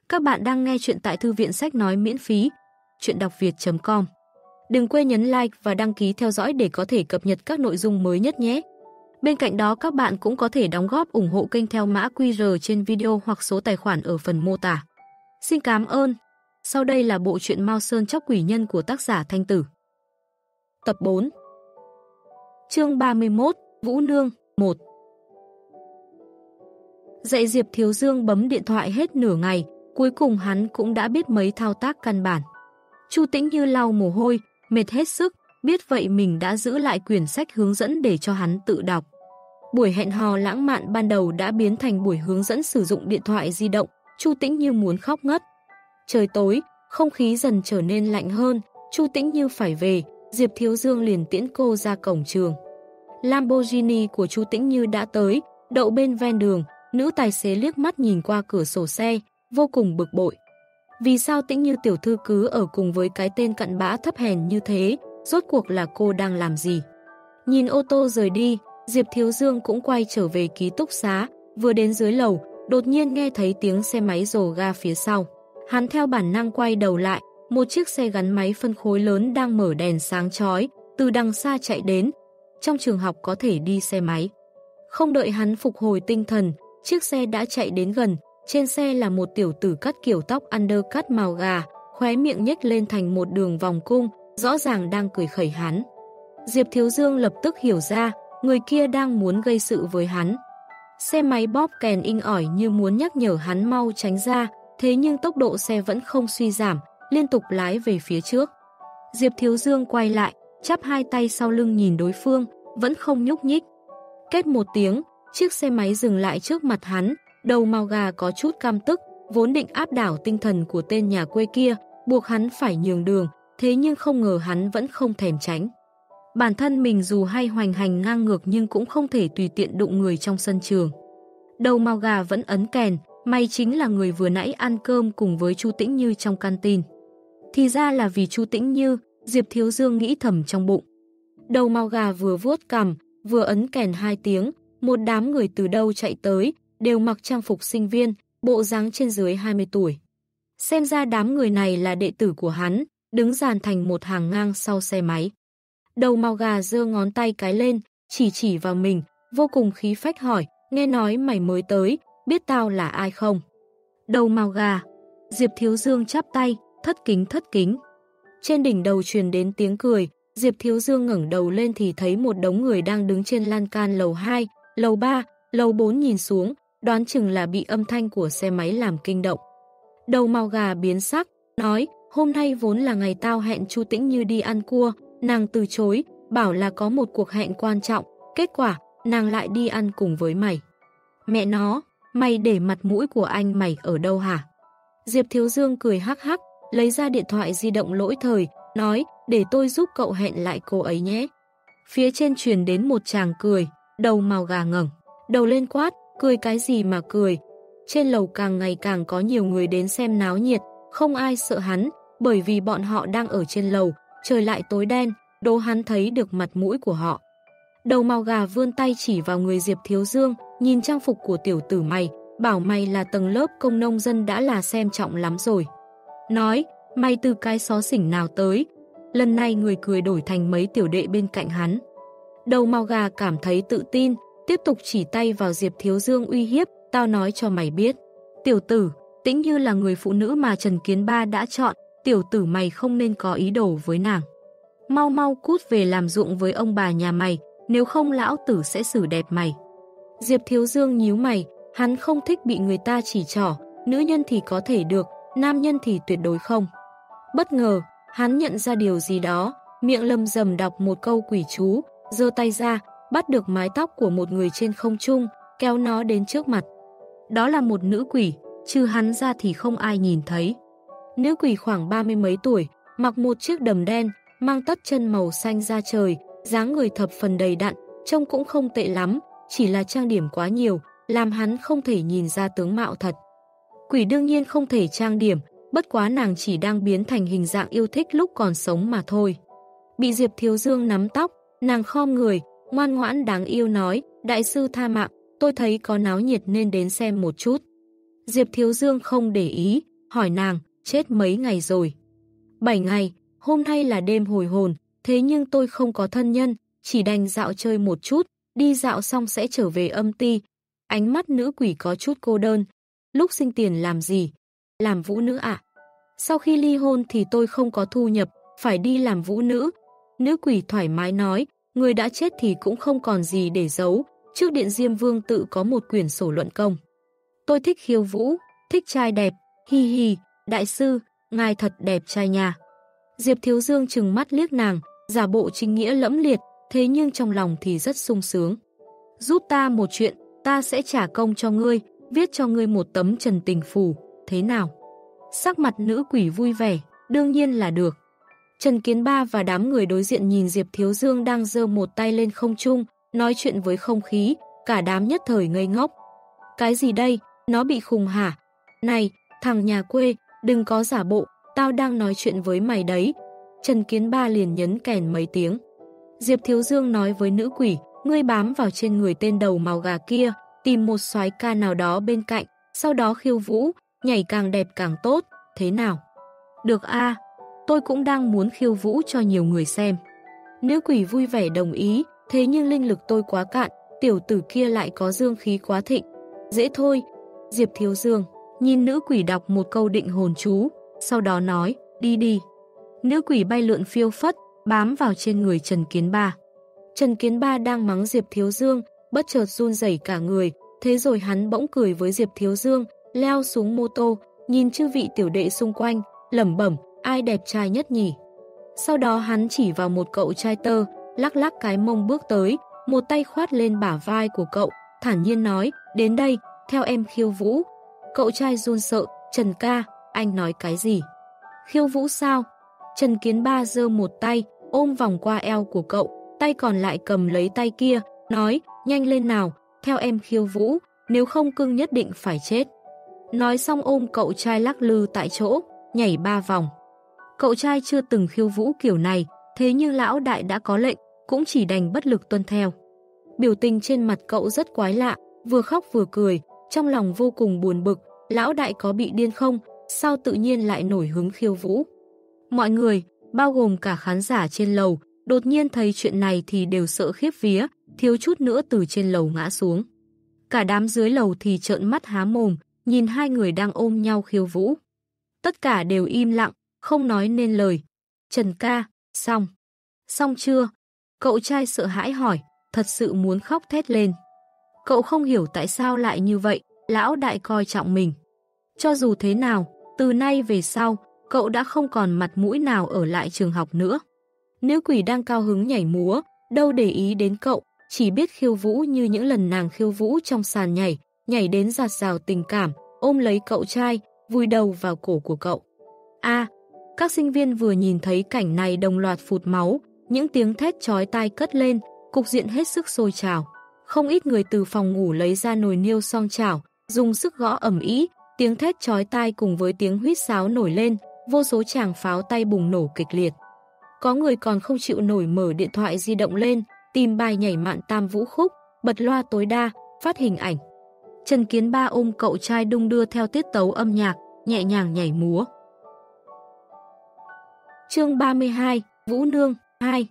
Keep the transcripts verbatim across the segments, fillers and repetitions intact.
Các bạn đang nghe chuyện tại thư viện sách nói miễn phí, chuyện đọc việt chấm com. Đừng quên nhấn like và đăng ký theo dõi để có thể cập nhật các nội dung mới nhất nhé. Bên cạnh đó các bạn cũng có thể đóng góp ủng hộ kênh theo mã quy rờ trên video hoặc số tài khoản ở phần mô tả. Xin cảm ơn. Sau đây là bộ truyện Mao Sơn Chóc Quỷ Nhân của tác giả Thanh Tử. Tập bốn. Chương ba mươi mốt, Vũ Nương, một. Dạy Diệp Thiếu Dương bấm điện thoại hết nửa ngày, cuối cùng hắn cũng đã biết mấy thao tác căn bản. Chu Tĩnh Như lau mồ hôi, mệt hết sức, biết vậy mình đã giữ lại quyển sách hướng dẫn để cho hắn tự đọc. Buổi hẹn hò lãng mạn ban đầu đã biến thành buổi hướng dẫn sử dụng điện thoại di động, Chu Tĩnh Như muốn khóc ngất. Trời tối, không khí dần trở nên lạnh hơn, Chu Tĩnh Như phải về, Diệp Thiếu Dương liền tiễn cô ra cổng trường. Lamborghini của Chu Tĩnh Như đã tới, đậu bên ven đường, nữ tài xế liếc mắt nhìn qua cửa sổ xe, vô cùng bực bội. Vì sao Tĩnh Như tiểu thư cứ ở cùng với cái tên cặn bã thấp hèn như thế, rốt cuộc là cô đang làm gì? Nhìn ô tô rời đi, Diệp Thiếu Dương cũng quay trở về ký túc xá, vừa đến dưới lầu, đột nhiên nghe thấy tiếng xe máy rồ ga phía sau. Hắn theo bản năng quay đầu lại, một chiếc xe gắn máy phân khối lớn đang mở đèn sáng chói, từ đằng xa chạy đến. Trong trường học có thể đi xe máy. Không đợi hắn phục hồi tinh thần, chiếc xe đã chạy đến gần, trên xe là một tiểu tử cắt kiểu tóc undercut màu gà, khóe miệng nhếch lên thành một đường vòng cung, rõ ràng đang cười khẩy hắn. Diệp Thiếu Dương lập tức hiểu ra, người kia đang muốn gây sự với hắn. Xe máy bóp kèn inh ỏi như muốn nhắc nhở hắn mau tránh ra, thế nhưng tốc độ xe vẫn không suy giảm, liên tục lái về phía trước. Diệp Thiếu Dương quay lại, chắp hai tay sau lưng nhìn đối phương, vẫn không nhúc nhích. Két một tiếng, chiếc xe máy dừng lại trước mặt hắn, đầu màu gà có chút căm tức, vốn định áp đảo tinh thần của tên nhà quê kia, buộc hắn phải nhường đường, thế nhưng không ngờ hắn vẫn không thèm tránh. Bản thân mình dù hay hoành hành ngang ngược nhưng cũng không thể tùy tiện đụng người trong sân trường. Đầu màu gà vẫn ấn kèn, mày chính là người vừa nãy ăn cơm cùng với Chu Tĩnh Như trong canteen. Thì ra là vì Chu Tĩnh Như, Diệp Thiếu Dương nghĩ thầm trong bụng. Đầu màu gà vừa vuốt cằm, vừa ấn kèn hai tiếng, một đám người từ đâu chạy tới, đều mặc trang phục sinh viên, bộ dáng trên dưới hai mươi tuổi. Xem ra đám người này là đệ tử của hắn, đứng dàn thành một hàng ngang sau xe máy. Đầu màu gà giơ ngón tay cái lên, chỉ chỉ vào mình, vô cùng khí phách hỏi, nghe nói mày mới tới, biết tao là ai không? Đầu màu gà, Diệp Thiếu Dương chắp tay, thất kính thất kính. Trên đỉnh đầu truyền đến tiếng cười, Diệp Thiếu Dương ngẩng đầu lên thì thấy một đống người đang đứng trên lan can lầu hai, lầu ba, lầu bốn nhìn xuống, đoán chừng là bị âm thanh của xe máy làm kinh động. Đầu màu gà biến sắc, nói, hôm nay vốn là ngày tao hẹn Chu Tĩnh Như đi ăn cua, nàng từ chối, bảo là có một cuộc hẹn quan trọng, kết quả, nàng lại đi ăn cùng với mày. Mẹ nó, mày để mặt mũi của anh mày ở đâu hả? Diệp Thiếu Dương cười hắc hắc, lấy ra điện thoại di động lỗi thời, nói, để tôi giúp cậu hẹn lại cô ấy nhé. Phía trên truyền đến một tràng cười, đầu màu gà ngẩng đầu lên quát, cười cái gì mà cười. Trên lầu càng ngày càng có nhiều người đến xem náo nhiệt, không ai sợ hắn, bởi vì bọn họ đang ở trên lầu, trời lại tối đen, đố hắn thấy được mặt mũi của họ. Đầu màu gà vươn tay chỉ vào người Diệp Thiếu Dương, nhìn trang phục của tiểu tử mày, bảo mày là tầng lớp công nông dân đã là xem trọng lắm rồi. Nói, mày từ cái xó xỉnh nào tới? Lần này người cười đổi thành mấy tiểu đệ bên cạnh hắn. Đầu màu gà cảm thấy tự tin, tiếp tục chỉ tay vào Diệp Thiếu Dương uy hiếp, tao nói cho mày biết. Tiểu tử, Tĩnh Như là người phụ nữ mà Trần Kiến Ba đã chọn, tiểu tử mày không nên có ý đồ với nàng. Mau mau cút về làm ruộng với ông bà nhà mày, nếu không lão tử sẽ xử đẹp mày. Diệp Thiếu Dương nhíu mày, hắn không thích bị người ta chỉ trỏ, nữ nhân thì có thể được, nam nhân thì tuyệt đối không. Bất ngờ, hắn nhận ra điều gì đó, miệng lầm rầm đọc một câu quỷ chú, giơ tay ra, bắt được mái tóc của một người trên không trung, kéo nó đến trước mặt. Đó là một nữ quỷ, trừ hắn ra thì không ai nhìn thấy. Nữ quỷ khoảng ba mươi mấy tuổi, mặc một chiếc đầm đen, mang tất chân màu xanh da trời, dáng người thập phần đầy đặn, trông cũng không tệ lắm, chỉ là trang điểm quá nhiều, làm hắn không thể nhìn ra tướng mạo thật. Quỷ đương nhiên không thể trang điểm, bất quá nàng chỉ đang biến thành hình dạng yêu thích lúc còn sống mà thôi. Bị Diệp Thiếu Dương nắm tóc, nàng khom người, ngoan ngoãn đáng yêu nói, đại sư tha mạng, tôi thấy có náo nhiệt nên đến xem một chút. Diệp Thiếu Dương không để ý, hỏi nàng, chết mấy ngày rồi? Bảy ngày, hôm nay là đêm hồi hồn, thế nhưng tôi không có thân nhân, chỉ đành dạo chơi một chút, đi dạo xong sẽ trở về âm ty. Ánh mắt nữ quỷ có chút cô đơn. Lúc sinh tiền làm gì? Làm vũ nữ ạ. Sau khi ly hôn thì tôi không có thu nhập, phải đi làm vũ nữ. Nữ quỷ thoải mái nói, người đã chết thì cũng không còn gì để giấu. Trước điện Diêm Vương tự có một quyển sổ luận công. Tôi thích khiêu vũ, thích trai đẹp, hi hi, đại sư, ngài thật đẹp trai nhà. Diệp Thiếu Dương trừng mắt liếc nàng, giả bộ chính nghĩa lẫm liệt, thế nhưng trong lòng thì rất sung sướng. Giúp ta một chuyện, ta sẽ trả công cho ngươi, viết cho ngươi một tấm trần tình phù, thế nào? Sắc mặt nữ quỷ vui vẻ, đương nhiên là được. Trần Kiến Ba và đám người đối diện nhìn Diệp Thiếu Dương đang giơ một tay lên không trung, nói chuyện với không khí, cả đám nhất thời ngây ngốc. Cái gì đây? Nó bị khùng hả? Này, thằng nhà quê, đừng có giả bộ, tao đang nói chuyện với mày đấy. Trần Kiến Ba liền nhấn kèn mấy tiếng. Diệp Thiếu Dương nói với nữ quỷ, ngươi bám vào trên người tên đầu màu gà kia, tìm một soái ca nào đó bên cạnh, sau đó khiêu vũ, nhảy càng đẹp càng tốt, thế nào? Được a, tôi cũng đang muốn khiêu vũ cho nhiều người xem. Nữ quỷ vui vẻ đồng ý, thế nhưng linh lực tôi quá cạn, tiểu tử kia lại có dương khí quá thịnh. Dễ thôi. Diệp Thiếu Dương nhìn nữ quỷ đọc một câu định hồn chú, sau đó nói, đi đi. Nữ quỷ bay lượn phiêu phất, bám vào trên người Trần Kiến Ba. Trần Kiến Ba đang mắng Diệp Thiếu Dương, bất chợt run rẩy cả người, thế rồi hắn bỗng cười với Diệp Thiếu Dương, leo xuống mô tô, nhìn chư vị tiểu đệ xung quanh, lẩm bẩm, ai đẹp trai nhất nhỉ? Sau đó hắn chỉ vào một cậu trai tơ, lắc lắc cái mông bước tới, một tay khoát lên bả vai của cậu, thản nhiên nói, đến đây, theo em khiêu vũ. Cậu trai run sợ, Trần ca, anh nói cái gì? Khiêu vũ sao? Trần Kiến Ba giơ một tay, ôm vòng qua eo của cậu, tay còn lại cầm lấy tay kia, nói, nhanh lên nào, theo em khiêu vũ, nếu không cưng nhất định phải chết. Nói xong ôm cậu trai lắc lư tại chỗ, nhảy ba vòng. Cậu trai chưa từng khiêu vũ kiểu này, thế nhưng lão đại đã có lệnh, cũng chỉ đành bất lực tuân theo. Biểu tình trên mặt cậu rất quái lạ, vừa khóc vừa cười, trong lòng vô cùng buồn bực, lão đại có bị điên không, sao tự nhiên lại nổi hứng khiêu vũ. Mọi người, bao gồm cả khán giả trên lầu, đột nhiên thấy chuyện này thì đều sợ khiếp vía, thiếu chút nữa từ trên lầu ngã xuống. Cả đám dưới lầu thì trợn mắt há mồm, nhìn hai người đang ôm nhau khiêu vũ. Tất cả đều im lặng, không nói nên lời. Trần ca, xong. Xong chưa? Cậu trai sợ hãi hỏi, thật sự muốn khóc thét lên. Cậu không hiểu tại sao lại như vậy, lão đại coi trọng mình. Cho dù thế nào, từ nay về sau, cậu đã không còn mặt mũi nào ở lại trường học nữa. Nữ quỷ đang cao hứng nhảy múa, đâu để ý đến cậu, chỉ biết khiêu vũ như những lần nàng khiêu vũ trong sàn nhảy, nhảy đến dạt dào tình cảm, ôm lấy cậu trai, vùi đầu vào cổ của cậu. A, các sinh viên vừa nhìn thấy cảnh này đồng loạt phụt máu, những tiếng thét chói tai cất lên, cục diện hết sức sôi trào. Không ít người từ phòng ngủ lấy ra nồi niêu song chảo, dùng sức gõ ầm ĩ, tiếng thét chói tai cùng với tiếng huýt sáo nổi lên, vô số tràng pháo tay bùng nổ kịch liệt. Có người còn không chịu nổi mở điện thoại di động lên, tìm bài nhảy mạn tam vũ khúc, bật loa tối đa, phát hình ảnh. Trần Kiến Ba ôm cậu trai đung đưa theo tiết tấu âm nhạc, nhẹ nhàng nhảy múa. Chương ba mươi hai, Vũ Nương hai.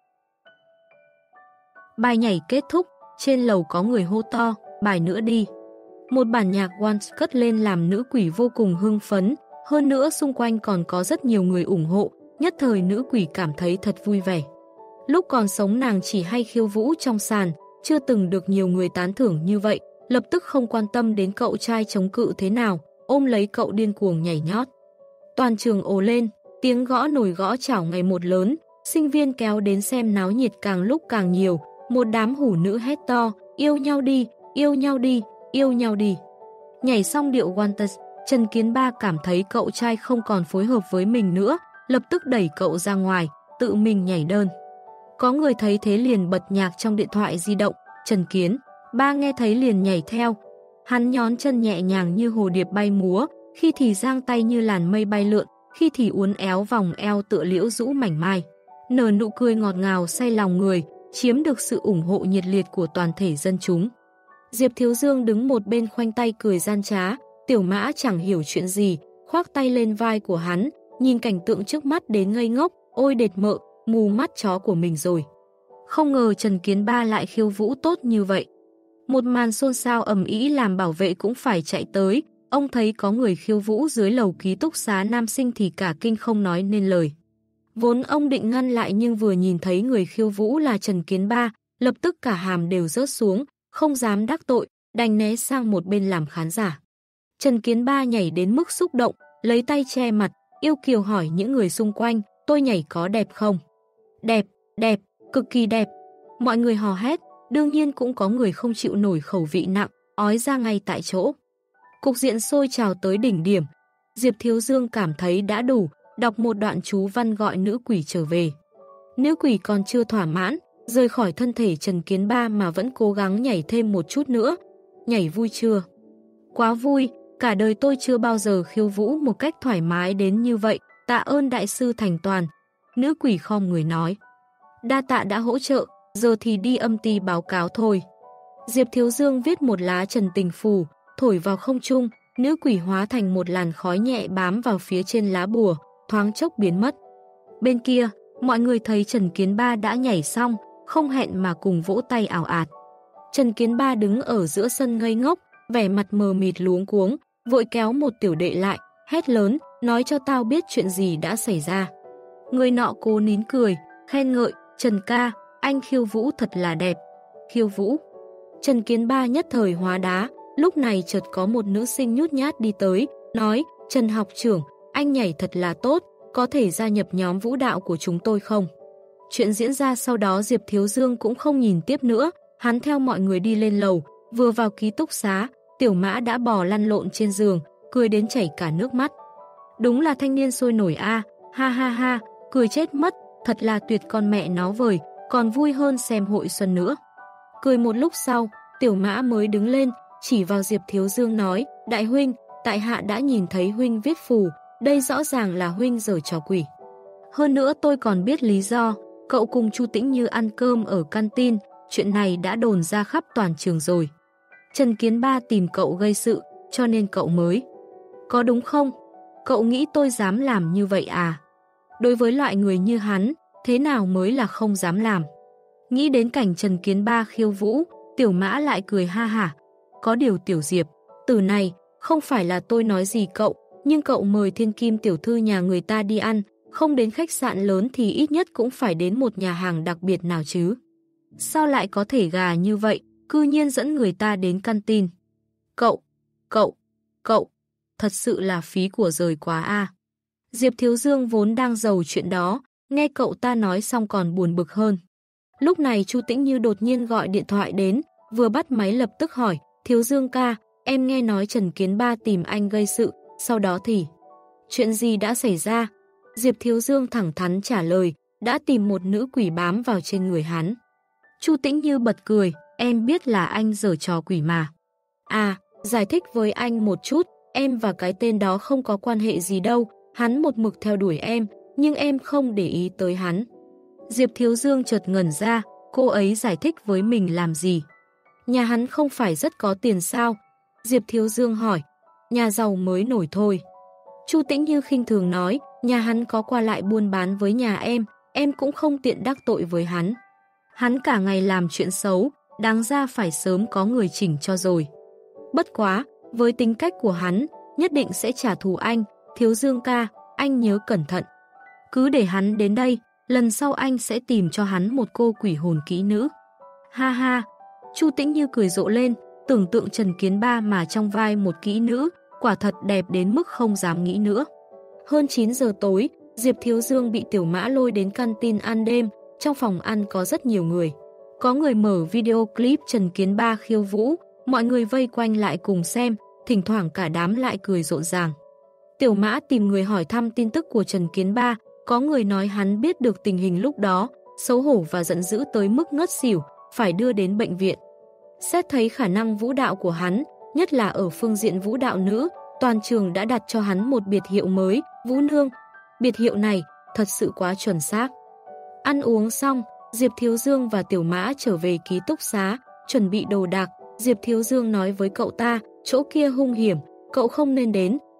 Bài nhảy kết thúc, trên lầu có người hô to, bài nữa đi. Một bản nhạc Once cất lên làm nữ quỷ vô cùng hưng phấn, hơn nữa xung quanh còn có rất nhiều người ủng hộ, nhất thời nữ quỷ cảm thấy thật vui vẻ. Lúc còn sống nàng chỉ hay khiêu vũ trong sàn, chưa từng được nhiều người tán thưởng như vậy, lập tức không quan tâm đến cậu trai chống cự thế nào, ôm lấy cậu điên cuồng nhảy nhót. Toàn trường ồ lên, tiếng gõ nồi gõ chảo ngày một lớn, sinh viên kéo đến xem náo nhiệt càng lúc càng nhiều, một đám hủ nữ hét to, yêu nhau đi, yêu nhau đi, yêu nhau đi. Nhảy xong điệu Wanted, Trần Kiến Ba cảm thấy cậu trai không còn phối hợp với mình nữa, lập tức đẩy cậu ra ngoài, tự mình nhảy đơn. Có người thấy thế liền bật nhạc trong điện thoại di động, Trần Kiến Ba nghe thấy liền nhảy theo. Hắn nhón chân nhẹ nhàng như hồ điệp bay múa, khi thì giang tay như làn mây bay lượn, khi thì uốn éo vòng eo tựa liễu rũ mảnh mai. Nở nụ cười ngọt ngào say lòng người, chiếm được sự ủng hộ nhiệt liệt của toàn thể dân chúng. Diệp Thiếu Dương đứng một bên khoanh tay cười gian trá, Tiểu Mã chẳng hiểu chuyện gì, khoác tay lên vai của hắn, nhìn cảnh tượng trước mắt đến ngây ngốc, ôi đệt mợ, mù mắt chó của mình rồi. Không ngờ Trần Kiến Ba lại khiêu vũ tốt như vậy. Một màn xôn xao ầm ĩ làm bảo vệ cũng phải chạy tới, ông thấy có người khiêu vũ dưới lầu ký túc xá nam sinh thì cả kinh không nói nên lời. Vốn ông định ngăn lại nhưng vừa nhìn thấy người khiêu vũ là Trần Kiến Ba, lập tức cả hàm đều rớt xuống, không dám đắc tội, đành né sang một bên làm khán giả. Trần Kiến Ba nhảy đến mức xúc động, lấy tay che mặt, yêu kiều hỏi những người xung quanh, tôi nhảy có đẹp không? Đẹp, đẹp, cực kỳ đẹp. Mọi người hò hét, đương nhiên cũng có người không chịu nổi khẩu vị nặng, ói ra ngay tại chỗ. Cục diện sôi trào tới đỉnh điểm. Diệp Thiếu Dương cảm thấy đã đủ, đọc một đoạn chú văn gọi nữ quỷ trở về. Nữ quỷ còn chưa thỏa mãn, rời khỏi thân thể Trần Kiến Ba mà vẫn cố gắng nhảy thêm một chút nữa. Nhảy vui chưa? Quá vui, cả đời tôi chưa bao giờ khiêu vũ một cách thoải mái đến như vậy, tạ ơn đại sư thành toàn. Nữ quỷ khom người nói. Đa tạ đã hỗ trợ, giờ thì đi âm ty báo cáo thôi. Diệp Thiếu Dương viết một lá trần tình phù, thổi vào không trung, nữ quỷ hóa thành một làn khói nhẹ bám vào phía trên lá bùa, thoáng chốc biến mất. Bên kia, mọi người thấy Trần Kiến Ba đã nhảy xong, không hẹn mà cùng vỗ tay ảo ạt. Trần Kiến Ba đứng ở giữa sân ngây ngốc, vẻ mặt mờ mịt luống cuống, vội kéo một tiểu đệ lại, hét lớn, nói cho tao biết chuyện gì đã xảy ra. Người nọ cố nín cười, khen ngợi, Trần ca, anh khiêu vũ thật là đẹp. Khiêu vũ. Trần Kiến Ba nhất thời hóa đá, lúc này chợt có một nữ sinh nhút nhát đi tới, nói, Trần học trưởng, anh nhảy thật là tốt, có thể gia nhập nhóm vũ đạo của chúng tôi không? Chuyện diễn ra sau đó Diệp Thiếu Dương cũng không nhìn tiếp nữa, hắn theo mọi người đi lên lầu, vừa vào ký túc xá, Tiểu Mã đã bò lăn lộn trên giường, cười đến chảy cả nước mắt. Đúng là thanh niên sôi nổi a, ha ha ha, cười chết mất, thật là tuyệt con mẹ nó vời, còn vui hơn xem hội xuân nữa. Cười một lúc sau, Tiểu Mã mới đứng lên, chỉ vào Diệp Thiếu Dương nói, đại huynh, tại hạ đã nhìn thấy huynh viết phù, đây rõ ràng là huynh giở trò quỷ. Hơn nữa tôi còn biết lý do, cậu cùng Chu Tĩnh Như ăn cơm ở canteen, chuyện này đã đồn ra khắp toàn trường rồi. Trần Kiến Ba tìm cậu gây sự, cho nên cậu mới. Có đúng không? Cậu nghĩ tôi dám làm như vậy à? Đối với loại người như hắn, thế nào mới là không dám làm? Nghĩ đến cảnh Trần Kiến Ba khiêu vũ, Tiểu Mã lại cười ha hả. Có điều Tiểu Diệp, từ này, không phải là tôi nói gì cậu, nhưng cậu mời thiên kim tiểu thư nhà người ta đi ăn, không đến khách sạn lớn thì ít nhất cũng phải đến một nhà hàng đặc biệt nào chứ. Sao lại có thể gà như vậy, cư nhiên dẫn người ta đến canteen? Cậu, cậu, cậu, thật sự là phí của rời quá a. Diệp Thiếu Dương vốn đang giàu chuyện đó, nghe cậu ta nói xong còn buồn bực hơn. Lúc này Chu Tĩnh Như đột nhiên gọi điện thoại đến, vừa bắt máy lập tức hỏi, Thiếu Dương ca, em nghe nói Trần Kiến Ba tìm anh gây sự, sau đó thì... Chuyện gì đã xảy ra? Diệp Thiếu Dương thẳng thắn trả lời, đã tìm một nữ quỷ bám vào trên người hắn. Chu Tĩnh Như bật cười, em biết là anh giở trò quỷ mà. À, giải thích với anh một chút, em và cái tên đó không có quan hệ gì đâu, hắn một mực theo đuổi em, nhưng em không để ý tới hắn. Diệp Thiếu Dương chợt ngẩn ra, cô ấy giải thích với mình làm gì? Nhà hắn không phải rất có tiền sao? Diệp Thiếu Dương hỏi, nhà giàu mới nổi thôi. Chu Tĩnh Như khinh thường nói, nhà hắn có qua lại buôn bán với nhà em, em cũng không tiện đắc tội với hắn. Hắn cả ngày làm chuyện xấu, đáng ra phải sớm có người chỉnh cho rồi. Bất quá, với tính cách của hắn, nhất định sẽ trả thù anh, Thiếu Dương ca, anh nhớ cẩn thận. Cứ để hắn đến đây, lần sau anh sẽ tìm cho hắn một cô quỷ hồn kỹ nữ. Ha ha, Chu Tĩnh Như cười rộ lên, tưởng tượng Trần Kiến Ba mà trong vai một kỹ nữ, quả thật đẹp đến mức không dám nghĩ nữa. Hơn chín giờ tối, Diệp Thiếu Dương bị Tiểu Mã lôi đến canteen ăn đêm, trong phòng ăn có rất nhiều người. Có người mở video clip Trần Kiến Ba khiêu vũ, mọi người vây quanh lại cùng xem, thỉnh thoảng cả đám lại cười rộn ràng. Tiểu Mã tìm người hỏi thăm tin tức của Trần Kiến Ba, có người nói hắn biết được tình hình lúc đó, xấu hổ và giận dữ tới mức ngất xỉu, phải đưa đến bệnh viện. Xét thấy khả năng vũ đạo của hắn, nhất là ở phương diện vũ đạo nữ, toàn trường đã đặt cho hắn một biệt hiệu mới, Vũ Nương. Biệt hiệu này thật sự quá chuẩn xác. Ăn uống xong, Diệp Thiếu Dương và Tiểu Mã trở về ký túc xá, chuẩn bị đồ đạc. Diệp Thiếu Dương nói với cậu ta, chỗ kia hung hiểm, cậu không nên đến,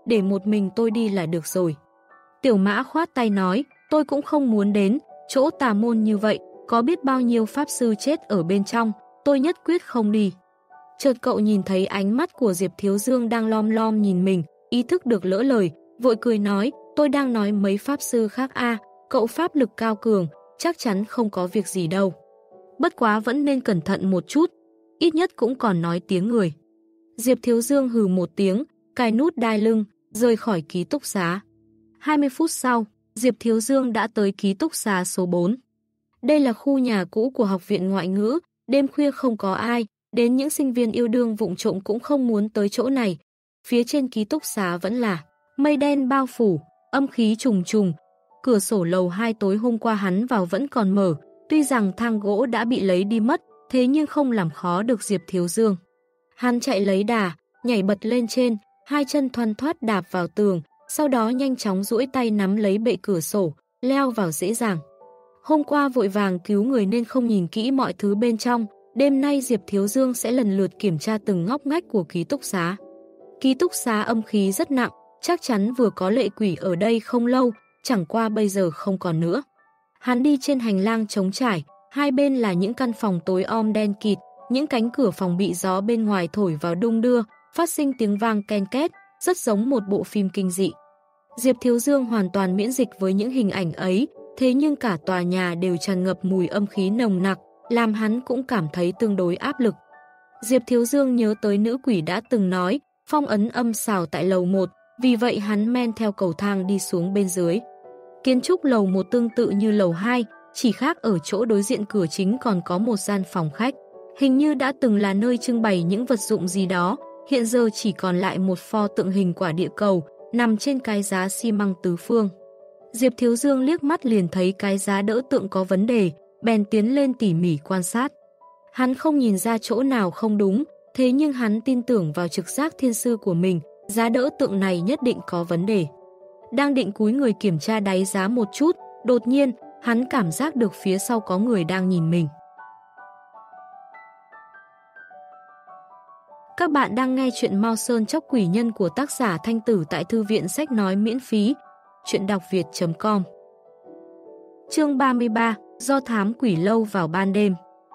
để một mình tôi đi là được rồi. Tiểu Mã khoát tay nói, tôi cũng không muốn đến, chỗ tà môn như vậy, có biết bao nhiêu pháp sư chết ở bên trong, tôi nhất quyết không đi. Chợt cậu nhìn thấy ánh mắt của Diệp Thiếu Dương đang lom lom nhìn mình, ý thức được lỡ lời, vội cười nói, tôi đang nói mấy pháp sư khác a, cậu pháp lực cao cường, chắc chắn không có việc gì đâu. Bất quá vẫn nên cẩn thận một chút, ít nhất cũng còn nói tiếng người. Diệp Thiếu Dương hừ một tiếng, cài nút đai lưng, rời khỏi ký túc xá. hai mươi phút sau, Diệp Thiếu Dương đã tới ký túc xá số bốn. Đây là khu nhà cũ của học viện ngoại ngữ, đêm khuya không có ai, đến những sinh viên yêu đương vụng trộm cũng không muốn tới chỗ này. Phía trên ký túc xá vẫn là mây đen bao phủ, âm khí trùng trùng. Cửa sổ lầu hai tối hôm qua hắn vào vẫn còn mở, tuy rằng thang gỗ đã bị lấy đi mất, thế nhưng không làm khó được Diệp Thiếu Dương. Hắn chạy lấy đà, nhảy bật lên trên, hai chân thoăn thoắt đạp vào tường, sau đó nhanh chóng duỗi tay nắm lấy bệ cửa sổ, leo vào dễ dàng. Hôm qua vội vàng cứu người nên không nhìn kỹ mọi thứ bên trong, đêm nay Diệp Thiếu Dương sẽ lần lượt kiểm tra từng ngóc ngách của ký túc xá. Ký túc xá âm khí rất nặng, chắc chắn vừa có lệ quỷ ở đây không lâu, chẳng qua bây giờ không còn nữa. Hắn đi trên hành lang trống trải, hai bên là những căn phòng tối om đen kịt, những cánh cửa phòng bị gió bên ngoài thổi vào đung đưa, phát sinh tiếng vang ken két, rất giống một bộ phim kinh dị. Diệp Thiếu Dương hoàn toàn miễn dịch với những hình ảnh ấy, thế nhưng cả tòa nhà đều tràn ngập mùi âm khí nồng nặc, làm hắn cũng cảm thấy tương đối áp lực. Diệp Thiếu Dương nhớ tới nữ quỷ đã từng nói, phong ấn âm xào tại lầu một, vì vậy hắn men theo cầu thang đi xuống bên dưới. Kiến trúc lầu một tương tự như lầu hai, chỉ khác ở chỗ đối diện cửa chính còn có một gian phòng khách. Hình như đã từng là nơi trưng bày những vật dụng gì đó, hiện giờ chỉ còn lại một pho tượng hình quả địa cầu, nằm trên cái giá xi măng tứ phương. Diệp Thiếu Dương liếc mắt liền thấy cái giá đỡ tượng có vấn đề, bèn tiến lên tỉ mỉ quan sát. Hắn không nhìn ra chỗ nào không đúng, thế nhưng hắn tin tưởng vào trực giác thiên sư của mình, giá đỡ tượng này nhất định có vấn đề. Đang định cúi người kiểm tra đáy giá một chút, đột nhiên, hắn cảm giác được phía sau có người đang nhìn mình. Các bạn đang nghe chuyện Mao Sơn Chóc Quỷ Nhân của tác giả Thanh Tử tại Thư viện Sách Nói miễn phí, chuyện đọc việt chấm com. Chương ba mươi ba, do thám quỷ lâu vào ban đêm.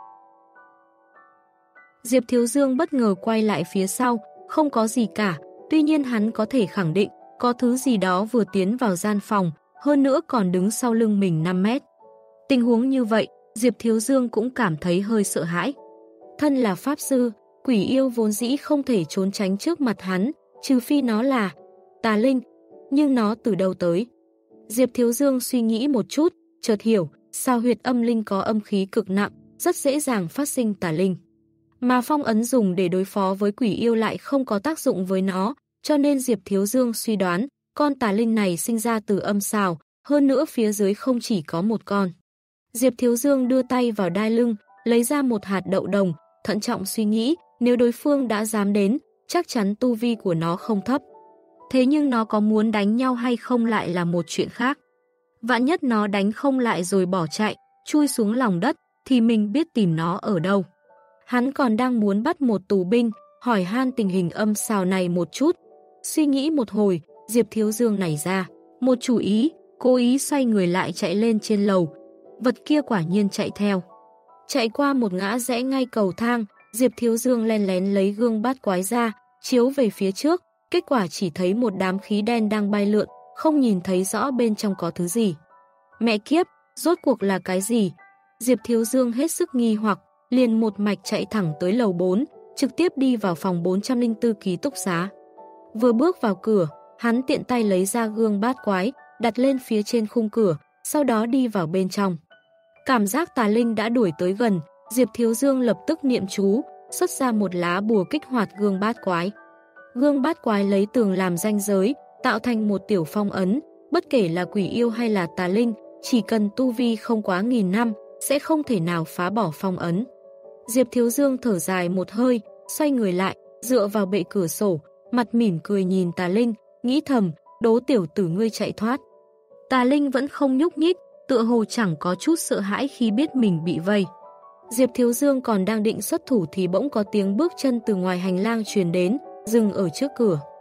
Diệp Thiếu Dương bất ngờ quay lại phía sau, không có gì cả, tuy nhiên hắn có thể khẳng định, có thứ gì đó vừa tiến vào gian phòng, hơn nữa còn đứng sau lưng mình năm mét. Tình huống như vậy, Diệp Thiếu Dương cũng cảm thấy hơi sợ hãi. Thân là pháp sư, quỷ yêu vốn dĩ không thể trốn tránh trước mặt hắn, trừ phi nó là tà linh, nhưng nó từ đâu tới? Diệp Thiếu Dương suy nghĩ một chút, chợt hiểu, sao huyệt âm linh có âm khí cực nặng, rất dễ dàng phát sinh tà linh. Mà phong ấn dùng để đối phó với quỷ yêu lại không có tác dụng với nó, cho nên Diệp Thiếu Dương suy đoán, con tà linh này sinh ra từ âm xào, hơn nữa phía dưới không chỉ có một con. Diệp Thiếu Dương đưa tay vào đai lưng, lấy ra một hạt đậu đồng, thận trọng suy nghĩ, nếu đối phương đã dám đến, chắc chắn tu vi của nó không thấp. Thế nhưng nó có muốn đánh nhau hay không lại là một chuyện khác. Vạn nhất nó đánh không lại rồi bỏ chạy, chui xuống lòng đất, thì mình biết tìm nó ở đâu. Hắn còn đang muốn bắt một tù binh, hỏi han tình hình âm xào này một chút. Suy nghĩ một hồi, Diệp Thiếu Dương nảy ra một chủ ý, cố ý xoay người lại chạy lên trên lầu. Vật kia quả nhiên chạy theo. Chạy qua một ngã rẽ ngay cầu thang, Diệp Thiếu Dương len lén lấy gương bát quái ra, chiếu về phía trước, kết quả chỉ thấy một đám khí đen đang bay lượn, không nhìn thấy rõ bên trong có thứ gì. Mẹ kiếp, rốt cuộc là cái gì? Diệp Thiếu Dương hết sức nghi hoặc, liền một mạch chạy thẳng tới lầu bốn, trực tiếp đi vào phòng bốn trăm lẻ bốn ký túc xá. Vừa bước vào cửa, hắn tiện tay lấy ra gương bát quái, đặt lên phía trên khung cửa, sau đó đi vào bên trong. Cảm giác tà linh đã đuổi tới gần, Diệp Thiếu Dương lập tức niệm chú, xuất ra một lá bùa kích hoạt gương bát quái. Gương bát quái lấy tường làm ranh giới, tạo thành một tiểu phong ấn, bất kể là quỷ yêu hay là tà linh, chỉ cần tu vi không quá nghìn năm, sẽ không thể nào phá bỏ phong ấn. Diệp Thiếu Dương thở dài một hơi, xoay người lại, dựa vào bệ cửa sổ, mặt mỉm cười nhìn tà linh, nghĩ thầm, đố tiểu tử ngươi chạy thoát. Tà linh vẫn không nhúc nhích, tựa hồ chẳng có chút sợ hãi khi biết mình bị vây. Diệp Thiếu Dương còn đang định xuất thủ thì bỗng có tiếng bước chân từ ngoài hành lang truyền đến, dừng ở trước cửa.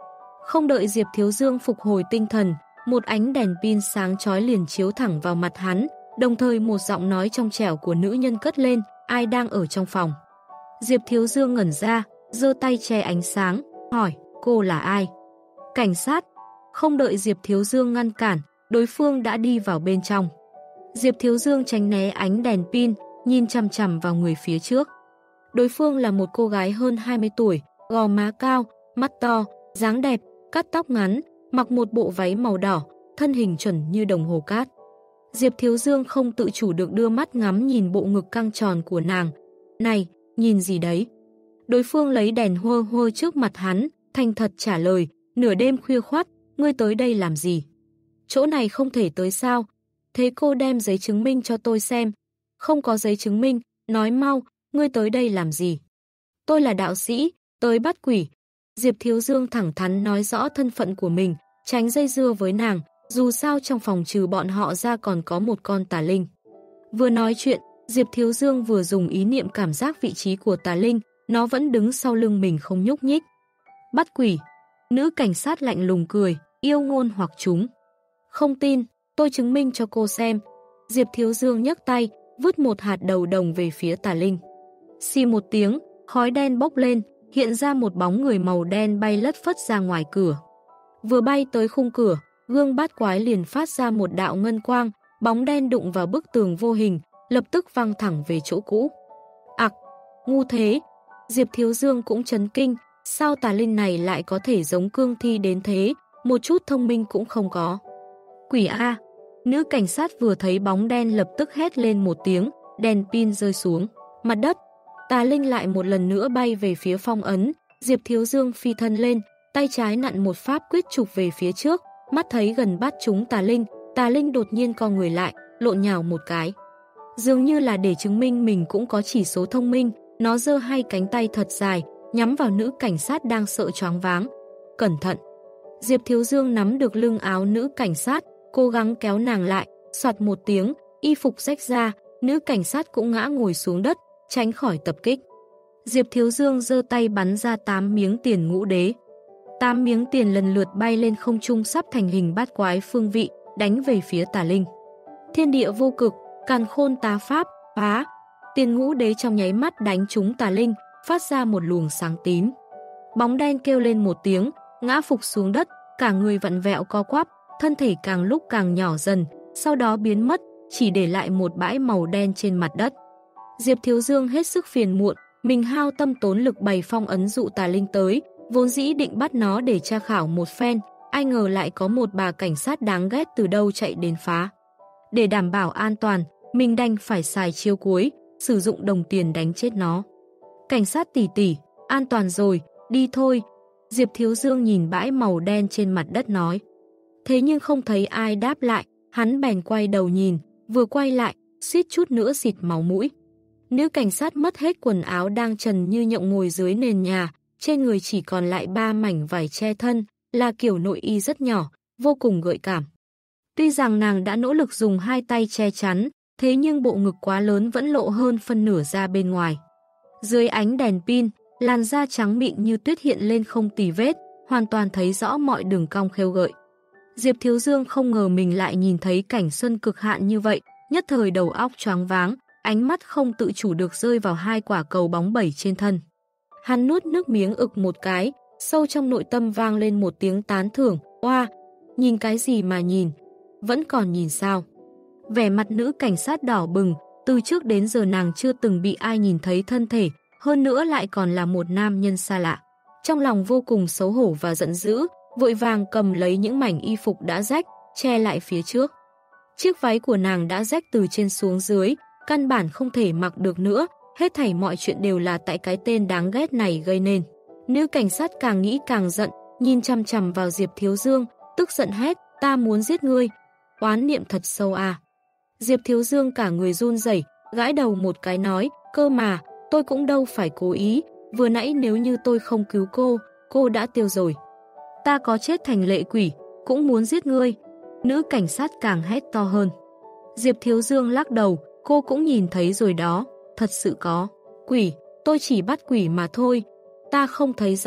Không đợi Diệp Thiếu Dương phục hồi tinh thần, một ánh đèn pin sáng chói liền chiếu thẳng vào mặt hắn, đồng thời một giọng nói trong trẻo của nữ nhân cất lên, ai đang ở trong phòng. Diệp Thiếu Dương ngẩn ra, giơ tay che ánh sáng, hỏi, cô là ai? Cảnh sát. Không đợi Diệp Thiếu Dương ngăn cản, đối phương đã đi vào bên trong. Diệp Thiếu Dương tránh né ánh đèn pin, nhìn chằm chằm vào người phía trước. Đối phương là một cô gái hơn hai mươi tuổi, gò má cao, mắt to, dáng đẹp, cắt tóc ngắn, mặc một bộ váy màu đỏ, thân hình chuẩn như đồng hồ cát. Diệp Thiếu Dương không tự chủ được đưa mắt ngắm nhìn bộ ngực căng tròn của nàng. Này, nhìn gì đấy? Đối phương lấy đèn hơ hơ trước mặt hắn, thành thật trả lời, nửa đêm khuya khoắt, ngươi tới đây làm gì? Chỗ này không thể tới sao? Thế cô đem giấy chứng minh cho tôi xem. Không có giấy chứng minh, nói mau, ngươi tới đây làm gì? Tôi là đạo sĩ, tới bắt quỷ. Diệp Thiếu Dương thẳng thắn nói rõ thân phận của mình, tránh dây dưa với nàng, dù sao trong phòng trừ bọn họ ra còn có một con tà linh. Vừa nói chuyện, Diệp Thiếu Dương vừa dùng ý niệm cảm giác vị trí của tà linh, nó vẫn đứng sau lưng mình không nhúc nhích. Bắt quỷ. Nữ cảnh sát lạnh lùng cười, yêu ngôn hoặc chúng. Không tin, tôi chứng minh cho cô xem. Diệp Thiếu Dương nhấc tay, vứt một hạt đầu đồng về phía tà linh. Xì một tiếng, khói đen bốc lên, hiện ra một bóng người màu đen bay lất phất ra ngoài cửa. Vừa bay tới khung cửa, gương bát quái liền phát ra một đạo ngân quang, bóng đen đụng vào bức tường vô hình, lập tức văng thẳng về chỗ cũ. Ặc, ngu thế! Diệp Thiếu Dương cũng chấn kinh, sao tà linh này lại có thể giống cương thi đến thế, một chút thông minh cũng không có. Quỷ A! Nữ cảnh sát vừa thấy bóng đen lập tức hét lên một tiếng, đèn pin rơi xuống mặt đất. Tà linh lại một lần nữa bay về phía phong ấn, Diệp Thiếu Dương phi thân lên, tay trái nặn một pháp quyết chụp về phía trước, mắt thấy gần bắt trúng tà linh, tà linh đột nhiên co người lại, lộn nhào một cái. Dường như là để chứng minh mình cũng có chỉ số thông minh, nó giơ hai cánh tay thật dài, nhắm vào nữ cảnh sát đang sợ choáng váng. Cẩn thận! Diệp Thiếu Dương nắm được lưng áo nữ cảnh sát, cố gắng kéo nàng lại, soạt một tiếng, y phục rách ra, nữ cảnh sát cũng ngã ngồi xuống đất, tránh khỏi tập kích. Diệp Thiếu Dương giơ tay bắn ra tám miếng tiền ngũ đế. Tám miếng tiền lần lượt bay lên không trung sắp thành hình bát quái phương vị, đánh về phía tà linh. Thiên địa vô cực, càn khôn tá pháp, phá. Tiền ngũ đế trong nháy mắt đánh trúng tà linh, phát ra một luồng sáng tím. Bóng đen kêu lên một tiếng, ngã phục xuống đất, cả người vặn vẹo co quắp, thân thể càng lúc càng nhỏ dần, sau đó biến mất, chỉ để lại một bãi màu đen trên mặt đất. Diệp Thiếu Dương hết sức phiền muộn, mình hao tâm tốn lực bày phong ấn dụ tà linh tới, vốn dĩ định bắt nó để tra khảo một phen, ai ngờ lại có một bà cảnh sát đáng ghét từ đâu chạy đến phá. Để đảm bảo an toàn, mình đành phải xài chiêu cuối, sử dụng đồng tiền đánh chết nó. Cảnh sát tỷ tỷ, an toàn rồi, đi thôi. Diệp Thiếu Dương nhìn bãi màu đen trên mặt đất nói. Thế nhưng không thấy ai đáp lại, hắn bèn quay đầu nhìn, vừa quay lại, suýt chút nữa xịt máu mũi. Nữ cảnh sát mất hết quần áo đang trần như nhộng ngồi dưới nền nhà, trên người chỉ còn lại ba mảnh vải che thân, là kiểu nội y rất nhỏ, vô cùng gợi cảm. Tuy rằng nàng đã nỗ lực dùng hai tay che chắn, thế nhưng bộ ngực quá lớn vẫn lộ hơn phân nửa ra bên ngoài. Dưới ánh đèn pin, làn da trắng mịn như tuyết hiện lên không tì vết, hoàn toàn thấy rõ mọi đường cong khêu gợi. Diệp Thiếu Dương không ngờ mình lại nhìn thấy cảnh xuân cực hạn như vậy, nhất thời đầu óc choáng váng, ánh mắt không tự chủ được rơi vào hai quả cầu bóng bẩy trên thân. Hắn nuốt nước miếng ực một cái, sâu trong nội tâm vang lên một tiếng tán thưởng, oa, nhìn cái gì mà nhìn, vẫn còn nhìn sao. Vẻ mặt nữ cảnh sát đỏ bừng, từ trước đến giờ nàng chưa từng bị ai nhìn thấy thân thể, hơn nữa lại còn là một nam nhân xa lạ. Trong lòng vô cùng xấu hổ và giận dữ, vội vàng cầm lấy những mảnh y phục đã rách, che lại phía trước. Chiếc váy của nàng đã rách từ trên xuống dưới, căn bản không thể mặc được nữa, hết thảy mọi chuyện đều là tại cái tên đáng ghét này gây nên. Nữ cảnh sát càng nghĩ càng giận, nhìn chằm chằm vào Diệp Thiếu Dương, tức giận hét, ta muốn giết ngươi. Oán niệm thật sâu à. Diệp Thiếu Dương cả người run rẩy, gãi đầu một cái nói, cơ mà, tôi cũng đâu phải cố ý, vừa nãy nếu như tôi không cứu cô, cô đã tiêu rồi. Ta có chết thành lệ quỷ, cũng muốn giết ngươi. Nữ cảnh sát càng hét to hơn. Diệp Thiếu Dương lắc đầu, cô cũng nhìn thấy rồi đó, thật sự có. Quỷ, tôi chỉ bắt quỷ mà thôi, ta không thấy rõ,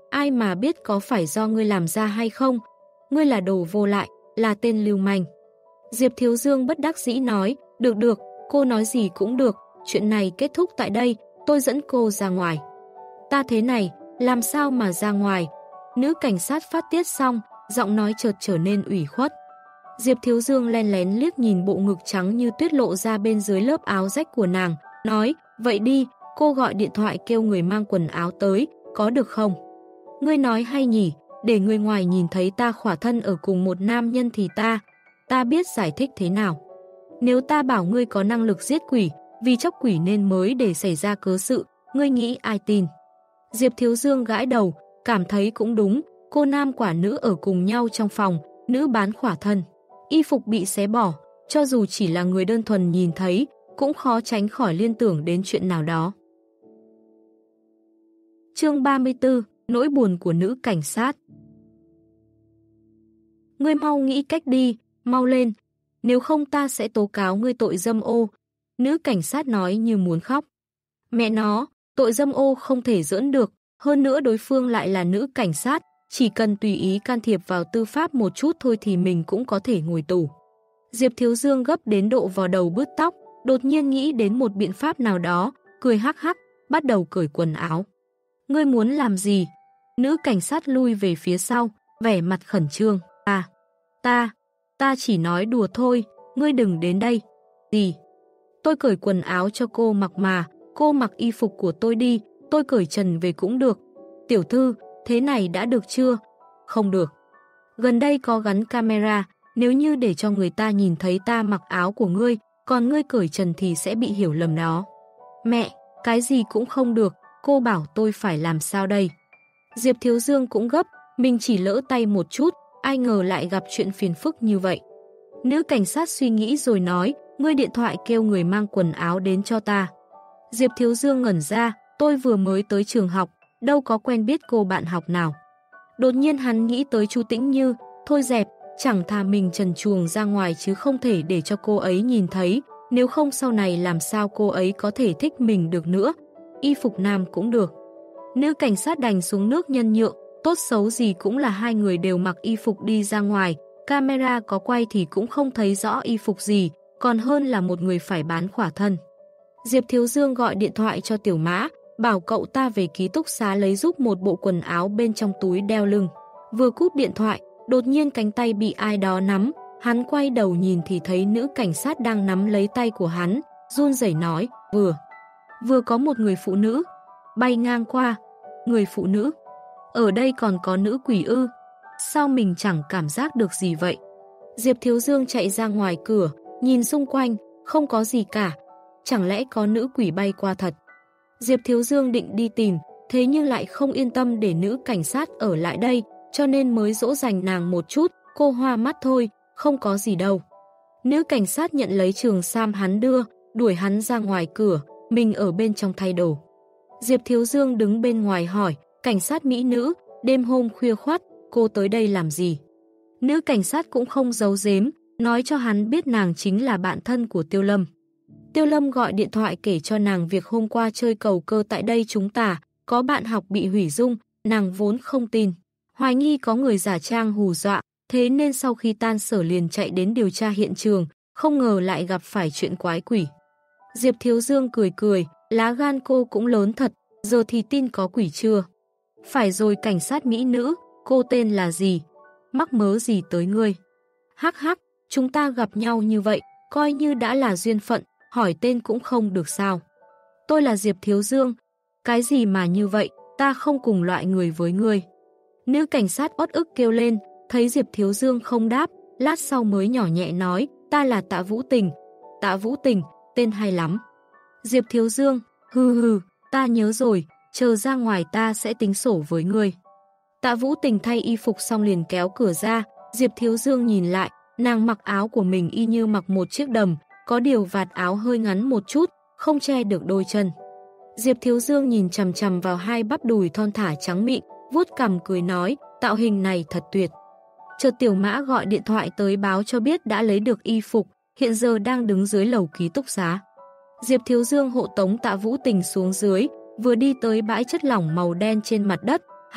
ai mà biết có phải do ngươi làm ra hay không? Ngươi là đồ vô lại, là tên lưu manh. Diệp Thiếu Dương bất đắc dĩ nói, được được, cô nói gì cũng được, chuyện này kết thúc tại đây, tôi dẫn cô ra ngoài. Ta thế này, làm sao mà ra ngoài? Nữ cảnh sát phát tiết xong, giọng nói chợt trở nên ủy khuất. Diệp Thiếu Dương len lén liếc nhìn bộ ngực trắng như tuyết lộ ra bên dưới lớp áo rách của nàng, nói, vậy đi, cô gọi điện thoại kêu người mang quần áo tới, có được không? Ngươi nói hay nhỉ, để người ngoài nhìn thấy ta khỏa thân ở cùng một nam nhân thì ta, ta biết giải thích thế nào. Nếu ta bảo ngươi có năng lực giết quỷ, vì chóc quỷ nên mới để xảy ra cớ sự, ngươi nghĩ ai tin? Diệp Thiếu Dương gãi đầu, cảm thấy cũng đúng, cô nam quả nữ ở cùng nhau trong phòng, nữ bán khỏa thân. Y phục bị xé bỏ, cho dù chỉ là người đơn thuần nhìn thấy, cũng khó tránh khỏi liên tưởng đến chuyện nào đó. Chương ba mươi tư, nỗi buồn của nữ cảnh sát. Ngươi mau nghĩ cách đi, mau lên, nếu không ta sẽ tố cáo ngươi tội dâm ô. Nữ cảnh sát nói như muốn khóc. Mẹ nó, tội dâm ô không thể giỡn được, hơn nữa đối phương lại là nữ cảnh sát, chỉ cần tùy ý can thiệp vào tư pháp một chút thôi thì mình cũng có thể ngồi tù. Diệp Thiếu Dương gấp đến độ vào đầu bứt tóc, đột nhiên nghĩ đến một biện pháp nào đó, cười hắc hắc, bắt đầu cởi quần áo. Ngươi muốn làm gì? Nữ cảnh sát lui về phía sau, vẻ mặt khẩn trương. À, ta, ta chỉ nói đùa thôi, ngươi đừng đến đây. Gì? Tôi cởi quần áo cho cô mặc mà, cô mặc y phục của tôi đi, tôi cởi trần về cũng được. Tiểu thư, thế này đã được chưa? Không được. Gần đây có gắn camera, nếu như để cho người ta nhìn thấy ta mặc áo của ngươi, còn ngươi cởi trần thì sẽ bị hiểu lầm đó. Mẹ, cái gì cũng không được, cô bảo tôi phải làm sao đây? Diệp Thiếu Dương cũng gấp, mình chỉ lỡ tay một chút, ai ngờ lại gặp chuyện phiền phức như vậy. Nữ cảnh sát suy nghĩ rồi nói, ngươi điện thoại kêu người mang quần áo đến cho ta. Diệp Thiếu Dương ngẩn ra, tôi vừa mới tới trường học, đâu có quen biết cô bạn học nào. Đột nhiên hắn nghĩ tới Chu Tĩnh Như, thôi dẹp, chẳng thà mình trần truồng ra ngoài chứ không thể để cho cô ấy nhìn thấy, nếu không sau này làm sao cô ấy có thể thích mình được nữa. Y phục nam cũng được. Nữ cảnh sát đành xuống nước nhân nhượng, tốt xấu gì cũng là hai người đều mặc y phục đi ra ngoài, camera có quay thì cũng không thấy rõ y phục gì, còn hơn là một người phải bán khỏa thân. Diệp Thiếu Dương gọi điện thoại cho Tiểu Mã, bảo cậu ta về ký túc xá lấy giúp một bộ quần áo bên trong túi đeo lưng. Vừa cúp điện thoại, đột nhiên cánh tay bị ai đó nắm, hắn quay đầu nhìn thì thấy nữ cảnh sát đang nắm lấy tay của hắn, run rẩy nói, vừa, vừa có một người phụ nữ bay ngang qua. Người phụ nữ? Ở đây còn có nữ quỷ ư? Sao mình chẳng cảm giác được gì vậy? Diệp Thiếu Dương chạy ra ngoài cửa, nhìn xung quanh, không có gì cả. Chẳng lẽ có nữ quỷ bay qua thật? Diệp Thiếu Dương định đi tìm, thế nhưng lại không yên tâm để nữ cảnh sát ở lại đây, cho nên mới dỗ dành nàng một chút, cô hoa mắt thôi, không có gì đâu. Nữ cảnh sát nhận lấy trường sam hắn đưa, đuổi hắn ra ngoài cửa, mình ở bên trong thay đồ. Diệp Thiếu Dương đứng bên ngoài hỏi, cảnh sát mỹ nữ, đêm hôm khuya khoắt, cô tới đây làm gì? Nữ cảnh sát cũng không giấu giếm, nói cho hắn biết nàng chính là bạn thân của Tiêu Lâm. Tiêu Lâm gọi điện thoại kể cho nàng việc hôm qua chơi cầu cơ tại đây chúng ta, có bạn học bị hủy dung, nàng vốn không tin. Hoài nghi có người giả trang hù dọa, thế nên sau khi tan sở liền chạy đến điều tra hiện trường, không ngờ lại gặp phải chuyện quái quỷ. Diệp Thiếu Dương cười cười, lá gan cô cũng lớn thật, giờ thì tin có quỷ chưa? Phải rồi cảnh sát mỹ nữ, cô tên là gì? Mắc mớ gì tới ngươi? Hắc hắc, chúng ta gặp nhau như vậy, coi như đã là duyên phận, hỏi tên cũng không được sao? Tôi là Diệp Thiếu Dương. Cái gì mà như vậy, ta không cùng loại người với ngươi. Nữ cảnh sát uất ức kêu lên, thấy Diệp Thiếu Dương không đáp, lát sau mới nhỏ nhẹ nói, ta là Tạ Vũ Tình. Tạ Vũ Tình, tên hay lắm. Diệp Thiếu Dương, hừ hừ, ta nhớ rồi, chờ ra ngoài ta sẽ tính sổ với ngươi. Tạ Vũ Tình thay y phục xong liền kéo cửa ra, Diệp Thiếu Dương nhìn lại, nàng mặc áo của mình y như mặc một chiếc đầm, có điều vạt áo hơi ngắn một chút, không che được đôi chân. Diệp Thiếu Dương nhìn chằm chằm vào hai bắp đùi thon thả trắng mịn, vuốt cằm cười nói, tạo hình này thật tuyệt. Chợt Tiểu Mã gọi điện thoại tới báo cho biết đã lấy được y phục, hiện giờ đang đứng dưới lầu ký túc xá. Diệp Thiếu Dương hộ tống Tạ Vũ Tình xuống dưới, vừa đi tới bãi chất lỏng màu đen trên mặt đất,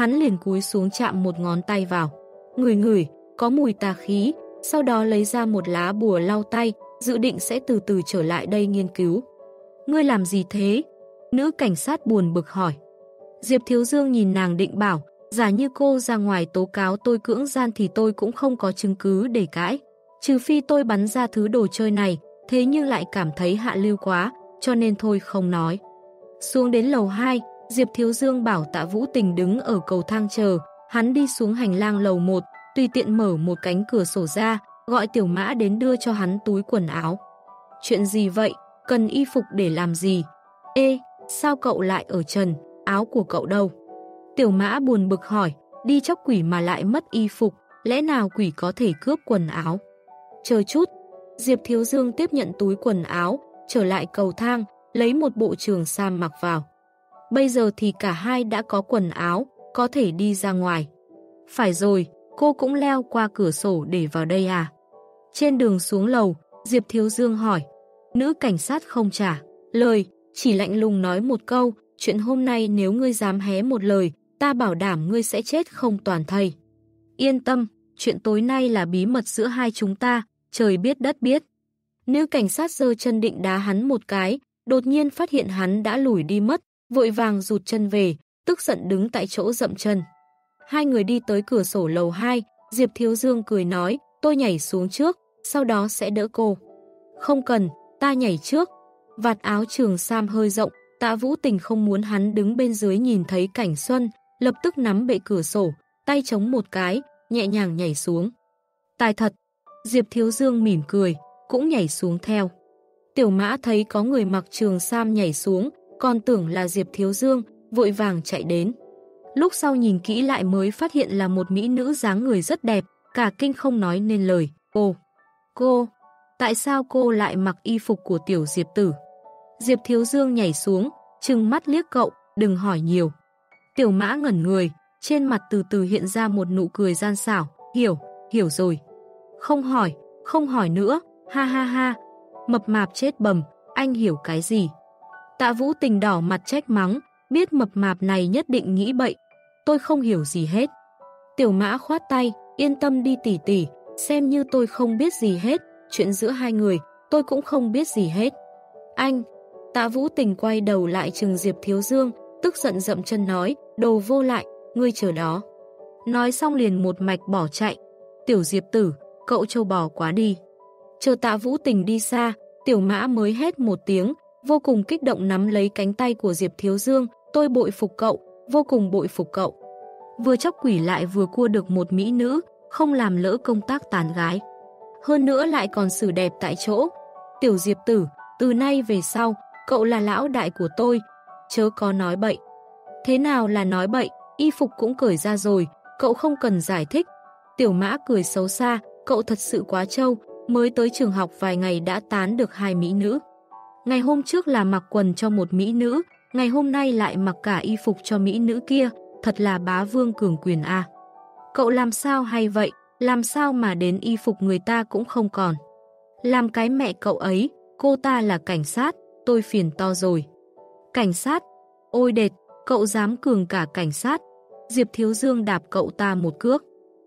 hắn liền cúi xuống chạm một ngón tay vào. Ngửi ngửi, có mùi tà khí, sau đó lấy ra một lá bùa lau tay, dự định sẽ từ từ trở lại đây nghiên cứu. Ngươi làm gì thế? Nữ cảnh sát buồn bực hỏi. Diệp Thiếu Dương nhìn nàng định bảo, giả như cô ra ngoài tố cáo tôi cưỡng gian thì tôi cũng không có chứng cứ để cãi. Trừ phi tôi bắn ra thứ đồ chơi này, thế nhưng lại cảm thấy hạ lưu quá, cho nên thôi không nói. Xuống đến lầu hai, Diệp Thiếu Dương bảo Tạ Vũ Tình đứng ở cầu thang chờ, hắn đi xuống hành lang lầu một, tùy tiện mở một cánh cửa sổ ra, gọi Tiểu Mã đến đưa cho hắn túi quần áo. Chuyện gì vậy? Cần y phục để làm gì? Ê, sao cậu lại ở trần? Áo của cậu đâu? Tiểu Mã buồn bực hỏi, đi chóc quỷ mà lại mất y phục, lẽ nào quỷ có thể cướp quần áo? Chờ chút, Diệp Thiếu Dương tiếp nhận túi quần áo, trở lại cầu thang, lấy một bộ trường sam mặc vào. Bây giờ thì cả hai đã có quần áo, có thể đi ra ngoài. Phải rồi, cô cũng leo qua cửa sổ để vào đây à? Trên đường xuống lầu, Diệp Thiếu Dương hỏi. Nữ cảnh sát không trả lời, chỉ lạnh lùng nói một câu, chuyện hôm nay nếu ngươi dám hé một lời, ta bảo đảm ngươi sẽ chết không toàn thây. Yên tâm, chuyện tối nay là bí mật giữa hai chúng ta, trời biết đất biết. Nữ cảnh sát giơ chân định đá hắn một cái, đột nhiên phát hiện hắn đã lủi đi mất, vội vàng rụt chân về, tức giận đứng tại chỗ dậm chân. Hai người đi tới cửa sổ lầu hai, Diệp Thiếu Dương cười nói, tôi nhảy xuống trước, sau đó sẽ đỡ cô. Không cần, ta nhảy trước. Vạt áo trường sam hơi rộng, Tạ Vũ Tình không muốn hắn đứng bên dưới nhìn thấy cảnh xuân, lập tức nắm bệ cửa sổ, tay chống một cái, nhẹ nhàng nhảy xuống. Tài thật, Diệp Thiếu Dương mỉm cười, cũng nhảy xuống theo. Tiểu Mã thấy có người mặc trường sam nhảy xuống, còn tưởng là Diệp Thiếu Dương, vội vàng chạy đến. Lúc sau nhìn kỹ lại mới phát hiện là một mỹ nữ dáng người rất đẹp, cả kinh không nói nên lời. Cô, cô, tại sao cô lại mặc y phục của tiểu Diệp tử? Diệp Thiếu Dương nhảy xuống, trừng mắt liếc cậu, đừng hỏi nhiều. Tiểu Mã ngẩn người, trên mặt từ từ hiện ra một nụ cười gian xảo, hiểu, hiểu rồi. Không hỏi, không hỏi nữa, ha ha ha, mập mạp chết bầm, anh hiểu cái gì? Tạ Vũ Tình đỏ mặt trách mắng, biết mập mạp này nhất định nghĩ bậy, tôi không hiểu gì hết. Tiểu Mã khoát tay, yên tâm đi tỷ tỷ, xem như tôi không biết gì hết, chuyện giữa hai người, tôi cũng không biết gì hết. Anh, Tạ Vũ Tình quay đầu lại trừng Diệp Thiếu Dương, tức giận dậm chân nói, đồ vô lại, ngươi chờ đó. Nói xong liền một mạch bỏ chạy. Tiểu Diệp tử, cậu trâu bò quá đi. Chờ Tạ Vũ Tình đi xa, Tiểu Mã mới hét một tiếng, vô cùng kích động nắm lấy cánh tay của Diệp Thiếu Dương, tôi bội phục cậu, vô cùng bội phục cậu. Vừa chóc quỷ lại vừa cua được một mỹ nữ, không làm lỡ công tác tán gái. Hơn nữa lại còn xử đẹp tại chỗ. Tiểu Diệp tử, từ nay về sau, cậu là lão đại của tôi, chớ có nói bậy. Thế nào là nói bậy, y phục cũng cởi ra rồi, cậu không cần giải thích. Tiểu Mã cười xấu xa, cậu thật sự quá trâu, mới tới trường học vài ngày đã tán được hai mỹ nữ. Ngày hôm trước là mặc quần cho một mỹ nữ, ngày hôm nay lại mặc cả y phục cho mỹ nữ kia, thật là bá vương cường quyền a. Cậu làm sao hay vậy, làm sao mà đến y phục người ta cũng không còn. Làm cái mẹ cậu ấy, cô ta là cảnh sát, tôi phiền to rồi. Cảnh sát? Ôi đệt, cậu dám cường cả cảnh sát. Diệp Thiếu Dương đạp cậu ta một cước.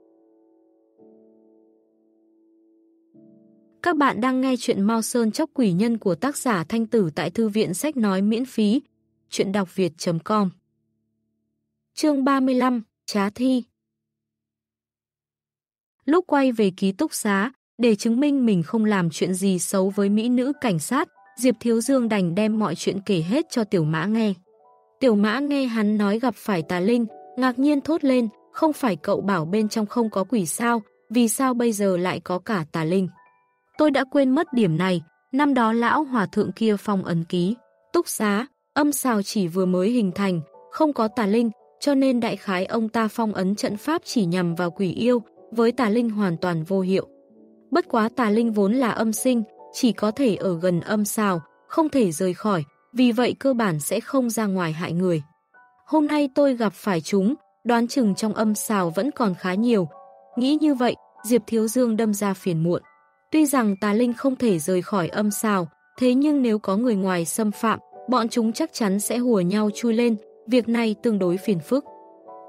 Các bạn đang nghe chuyện Mao Sơn Chóc Quỷ Nhân của tác giả Thanh Tử tại Thư viện Sách Nói miễn phí. Chuyện đọc việt chấm com. Chương ba mươi lăm, Trá thi. Lúc quay về ký túc xá, để chứng minh mình không làm chuyện gì xấu với mỹ nữ cảnh sát, Diệp Thiếu Dương đành đem mọi chuyện kể hết cho Tiểu Mã nghe. Tiểu Mã nghe hắn nói gặp phải tà linh, ngạc nhiên thốt lên, không phải cậu bảo bên trong không có quỷ sao, vì sao bây giờ lại có cả tà linh? Tôi đã quên mất điểm này, năm đó lão hòa thượng kia phong ấn ký, túc xá, âm xào chỉ vừa mới hình thành, không có tà linh, cho nên đại khái ông ta phong ấn trận pháp chỉ nhằm vào quỷ yêu, với tà linh hoàn toàn vô hiệu. Bất quá tà linh vốn là âm sinh, chỉ có thể ở gần âm xào, không thể rời khỏi, vì vậy cơ bản sẽ không ra ngoài hại người. Hôm nay tôi gặp phải chúng, đoán chừng trong âm xào vẫn còn khá nhiều. Nghĩ như vậy, Diệp Thiếu Dương đâm ra phiền muộn. Tuy rằng tà linh không thể rời khỏi âm xào, thế nhưng nếu có người ngoài xâm phạm, bọn chúng chắc chắn sẽ hùa nhau chui lên, việc này tương đối phiền phức.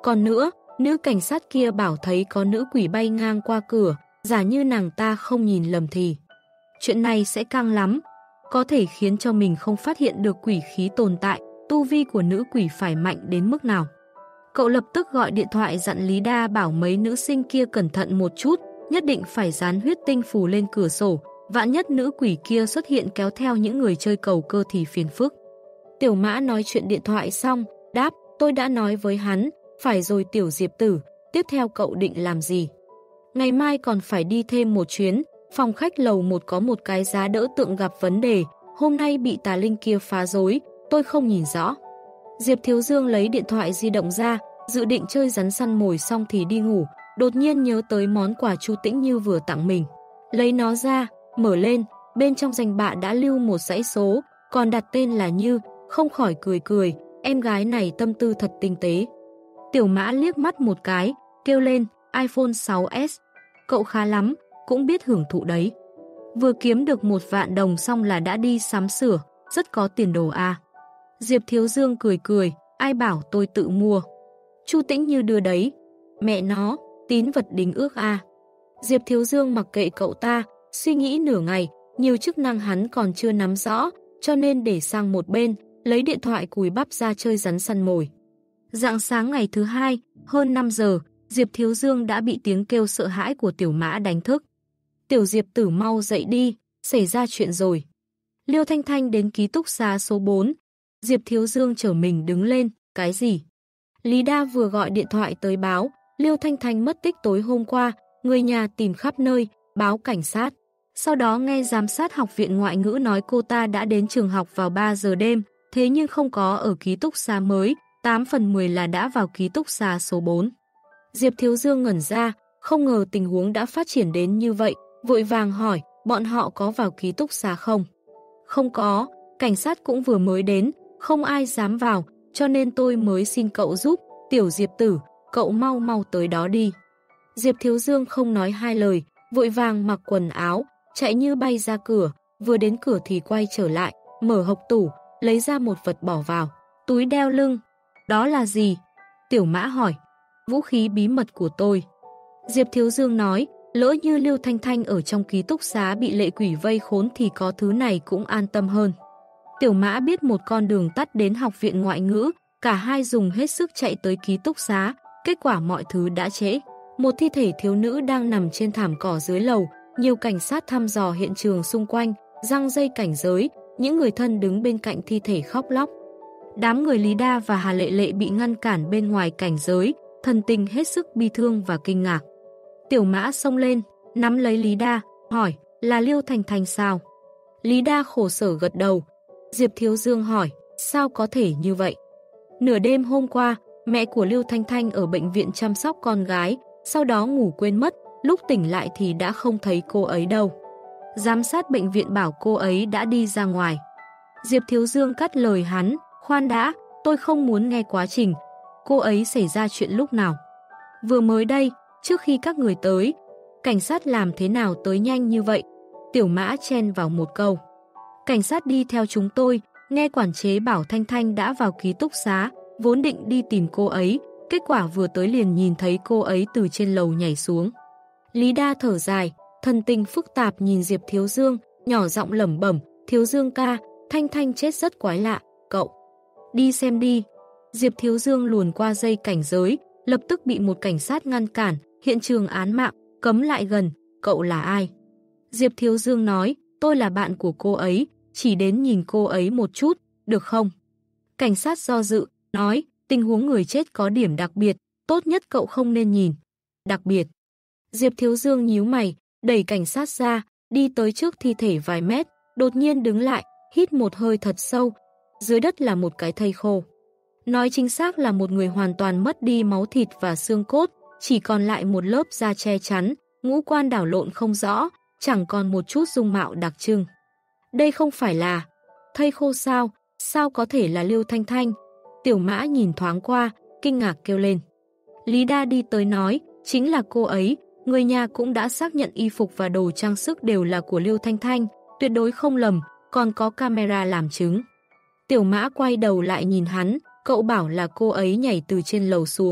Còn nữa, nữ cảnh sát kia bảo thấy có nữ quỷ bay ngang qua cửa, giả như nàng ta không nhìn lầm thì chuyện này sẽ căng lắm, có thể khiến cho mình không phát hiện được quỷ khí tồn tại, tu vi của nữ quỷ phải mạnh đến mức nào. Cậu lập tức gọi điện thoại dặn Lý Đa bảo mấy nữ sinh kia cẩn thận một chút, nhất định phải dán huyết tinh phù lên cửa sổ, vạn nhất nữ quỷ kia xuất hiện kéo theo những người chơi cầu cơ thì phiền phức. Tiểu Mã nói chuyện điện thoại xong, đáp, tôi đã nói với hắn, phải rồi Tiểu Diệp tử, tiếp theo cậu định làm gì? Ngày mai còn phải đi thêm một chuyến, phòng khách lầu một có một cái giá đỡ tượng gặp vấn đề, hôm nay bị tà linh kia phá rối, tôi không nhìn rõ. Diệp Thiếu Dương lấy điện thoại di động ra, dự định chơi rắn săn mồi xong thì đi ngủ, đột nhiên nhớ tới món quà Chu Tĩnh Như vừa tặng mình. Lấy nó ra, mở lên, bên trong danh bạ đã lưu một dãy số, còn đặt tên là Như, không khỏi cười cười, em gái này tâm tư thật tinh tế. Tiểu Mã liếc mắt một cái, kêu lên, iPhone sáu S. Cậu khá lắm, cũng biết hưởng thụ đấy. Vừa kiếm được một vạn đồng xong là đã đi sắm sửa, rất có tiền đồ à. Diệp Thiếu Dương cười cười, ai bảo tôi tự mua. Chu Tĩnh Như đưa đấy. Mẹ nó, tín vật đính ước à. Diệp Thiếu Dương mặc kệ cậu ta, suy nghĩ nửa ngày, nhiều chức năng hắn còn chưa nắm rõ, cho nên để sang một bên, lấy điện thoại cùi bắp ra chơi rắn săn mồi. Rạng sáng ngày thứ hai, hơn năm giờ, Diệp Thiếu Dương đã bị tiếng kêu sợ hãi của Tiểu Mã đánh thức. Tiểu Diệp tử mau dậy đi, xảy ra chuyện rồi. Liêu Thanh Thanh đến ký túc xá số bốn. Diệp Thiếu Dương chở mình đứng lên, cái gì? Lý Đa vừa gọi điện thoại tới báo, Liêu Thanh Thanh mất tích tối hôm qua, người nhà tìm khắp nơi, báo cảnh sát. Sau đó nghe giám sát học viện ngoại ngữ nói cô ta đã đến trường học vào ba giờ đêm, thế nhưng không có ở ký túc xá mới, tám phần mười là đã vào ký túc xá số bốn. Diệp Thiếu Dương ngẩn ra, không ngờ tình huống đã phát triển đến như vậy, vội vàng hỏi, bọn họ có vào ký túc xá không? Không có, cảnh sát cũng vừa mới đến, không ai dám vào, cho nên tôi mới xin cậu giúp, Tiểu Diệp tử, cậu mau mau tới đó đi. Diệp Thiếu Dương không nói hai lời, vội vàng mặc quần áo, chạy như bay ra cửa, vừa đến cửa thì quay trở lại, mở hộc tủ, lấy ra một vật bỏ vào, túi đeo lưng. Đó là gì? Tiểu Mã hỏi. Vũ khí bí mật của tôi. Diệp Thiếu Dương nói, lỡ như Liêu Thanh Thanh ở trong ký túc xá bị lệ quỷ vây khốn thì có thứ này cũng an tâm hơn. Tiểu Mã biết một con đường tắt đến học viện ngoại ngữ, cả hai dùng hết sức chạy tới ký túc xá, kết quả mọi thứ đã trễ. Một thi thể thiếu nữ đang nằm trên thảm cỏ dưới lầu, nhiều cảnh sát thăm dò hiện trường xung quanh, giăng dây cảnh giới, những người thân đứng bên cạnh thi thể khóc lóc. Đám người Lý Đa và Hà Lệ Lệ bị ngăn cản bên ngoài cảnh giới, thần tình hết sức bi thương và kinh ngạc. Tiểu Mã xông lên, nắm lấy Lý Đa, hỏi, là Liêu Thanh Thanh sao? Lý Đa khổ sở gật đầu. Diệp Thiếu Dương hỏi, sao có thể như vậy? Nửa đêm hôm qua, mẹ của Liêu Thanh Thanh ở bệnh viện chăm sóc con gái, sau đó ngủ quên mất, lúc tỉnh lại thì đã không thấy cô ấy đâu. Giám sát bệnh viện bảo cô ấy đã đi ra ngoài. Diệp Thiếu Dương cắt lời hắn, khoan đã, tôi không muốn nghe quá trình. Cô ấy xảy ra chuyện lúc nào? Vừa mới đây, trước khi các người tới. Cảnh sát làm thế nào tới nhanh như vậy? Tiểu Mã chen vào một câu. Cảnh sát đi theo chúng tôi, nghe quản chế bảo Thanh Thanh đã vào ký túc xá, vốn định đi tìm cô ấy, kết quả vừa tới liền nhìn thấy cô ấy từ trên lầu nhảy xuống. Lý Đa thở dài, thần tình phức tạp nhìn Diệp Thiếu Dương, nhỏ giọng lẩm bẩm, Thiếu Dương ca, Thanh Thanh chết rất quái lạ, cậu. Đi xem đi. Diệp Thiếu Dương luồn qua dây cảnh giới, lập tức bị một cảnh sát ngăn cản, hiện trường án mạng, cấm lại gần, cậu là ai? Diệp Thiếu Dương nói, tôi là bạn của cô ấy, chỉ đến nhìn cô ấy một chút, được không? Cảnh sát do dự, nói, tình huống người chết có điểm đặc biệt, tốt nhất cậu không nên nhìn. Đặc biệt. Diệp Thiếu Dương nhíu mày, đẩy cảnh sát ra, đi tới trước thi thể vài mét, đột nhiên đứng lại, hít một hơi thật sâu. Dưới đất là một cái thây khô. Nói chính xác là một người hoàn toàn mất đi máu thịt và xương cốt, chỉ còn lại một lớp da che chắn, ngũ quan đảo lộn không rõ, chẳng còn một chút dung mạo đặc trưng. Đây không phải là thây khô sao? Sao có thể là Liêu Thanh Thanh? Tiểu Mã nhìn thoáng qua, kinh ngạc kêu lên. Lý Đa đi tới nói, chính là cô ấy, người nhà cũng đã xác nhận y phục và đồ trang sức đều là của Liêu Thanh Thanh, tuyệt đối không lầm, còn có camera làm chứng. Tiểu Mã quay đầu lại nhìn hắn, cậu bảo là cô ấy nhảy từ trên lầu xuống,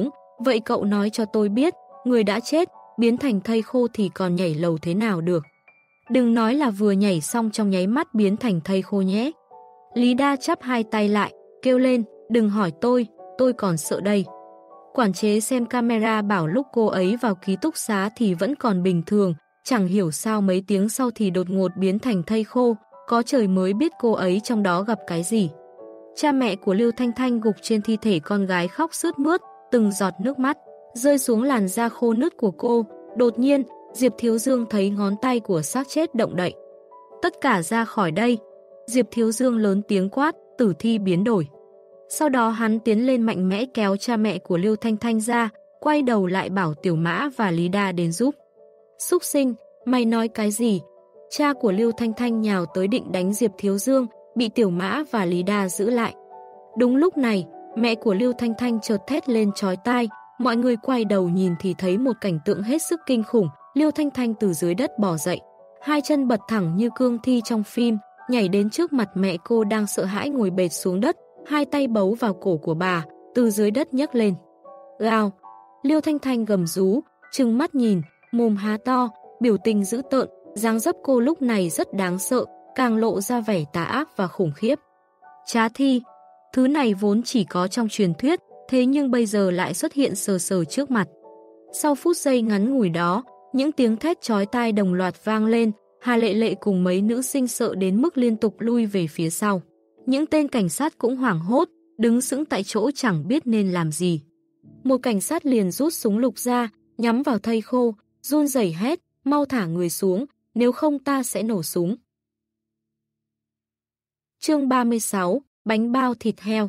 Vậy cậu nói cho tôi biết, người đã chết, biến thành thây khô thì còn nhảy lầu thế nào được? Đừng nói là vừa nhảy xong trong nháy mắt biến thành thây khô nhé. Lý Đa chắp hai tay lại, kêu lên, đừng hỏi tôi, tôi còn sợ đây. Quản chế xem camera bảo lúc cô ấy vào ký túc xá thì vẫn còn bình thường, chẳng hiểu sao mấy tiếng sau thì đột ngột biến thành thây khô, có trời mới biết cô ấy trong đó gặp cái gì. Cha mẹ của Lưu Thanh Thanh gục trên thi thể con gái khóc sướt mướt, từng giọt nước mắt rơi xuống làn da khô nứt của cô. Đột nhiên, Diệp Thiếu Dương thấy ngón tay của xác chết động đậy. Tất cả ra khỏi đây. Diệp Thiếu Dương lớn tiếng quát, tử thi biến đổi. Sau đó hắn tiến lên mạnh mẽ kéo cha mẹ của Lưu Thanh Thanh ra, quay đầu lại bảo Tiểu Mã và Lý Đa đến giúp. Súc sinh, mày nói cái gì? Cha của Lưu Thanh Thanh nhào tới định đánh Diệp Thiếu Dương, bị Tiểu Mã và Lý Đa giữ lại. Đúng lúc này, mẹ của Lưu Thanh Thanh chợt thét lên chói tai, mọi người quay đầu nhìn thì thấy một cảnh tượng hết sức kinh khủng. Lưu Thanh Thanh từ dưới đất bò dậy, hai chân bật thẳng như cương thi trong phim, nhảy đến trước mặt mẹ cô đang sợ hãi ngồi bệt xuống đất, hai tay bấu vào cổ của bà, từ dưới đất nhấc lên. Gào! Lưu Thanh Thanh gầm rú, trừng mắt nhìn, mồm há to, biểu tình dữ tợn, dáng dấp cô lúc này rất đáng sợ, càng lộ ra vẻ tà ác và khủng khiếp. Trá thi! Thứ này vốn chỉ có trong truyền thuyết, thế nhưng bây giờ lại xuất hiện sờ sờ trước mặt. Sau phút giây ngắn ngủi đó, những tiếng thét chói tai đồng loạt vang lên, Hà Lệ Lệ cùng mấy nữ sinh sợ đến mức liên tục lui về phía sau. Những tên cảnh sát cũng hoảng hốt, đứng sững tại chỗ chẳng biết nên làm gì. Một cảnh sát liền rút súng lục ra, nhắm vào thây khô, run rẩy hét, mau thả người xuống, nếu không ta sẽ nổ súng. Chương ba mươi sáu, bánh bao thịt heo.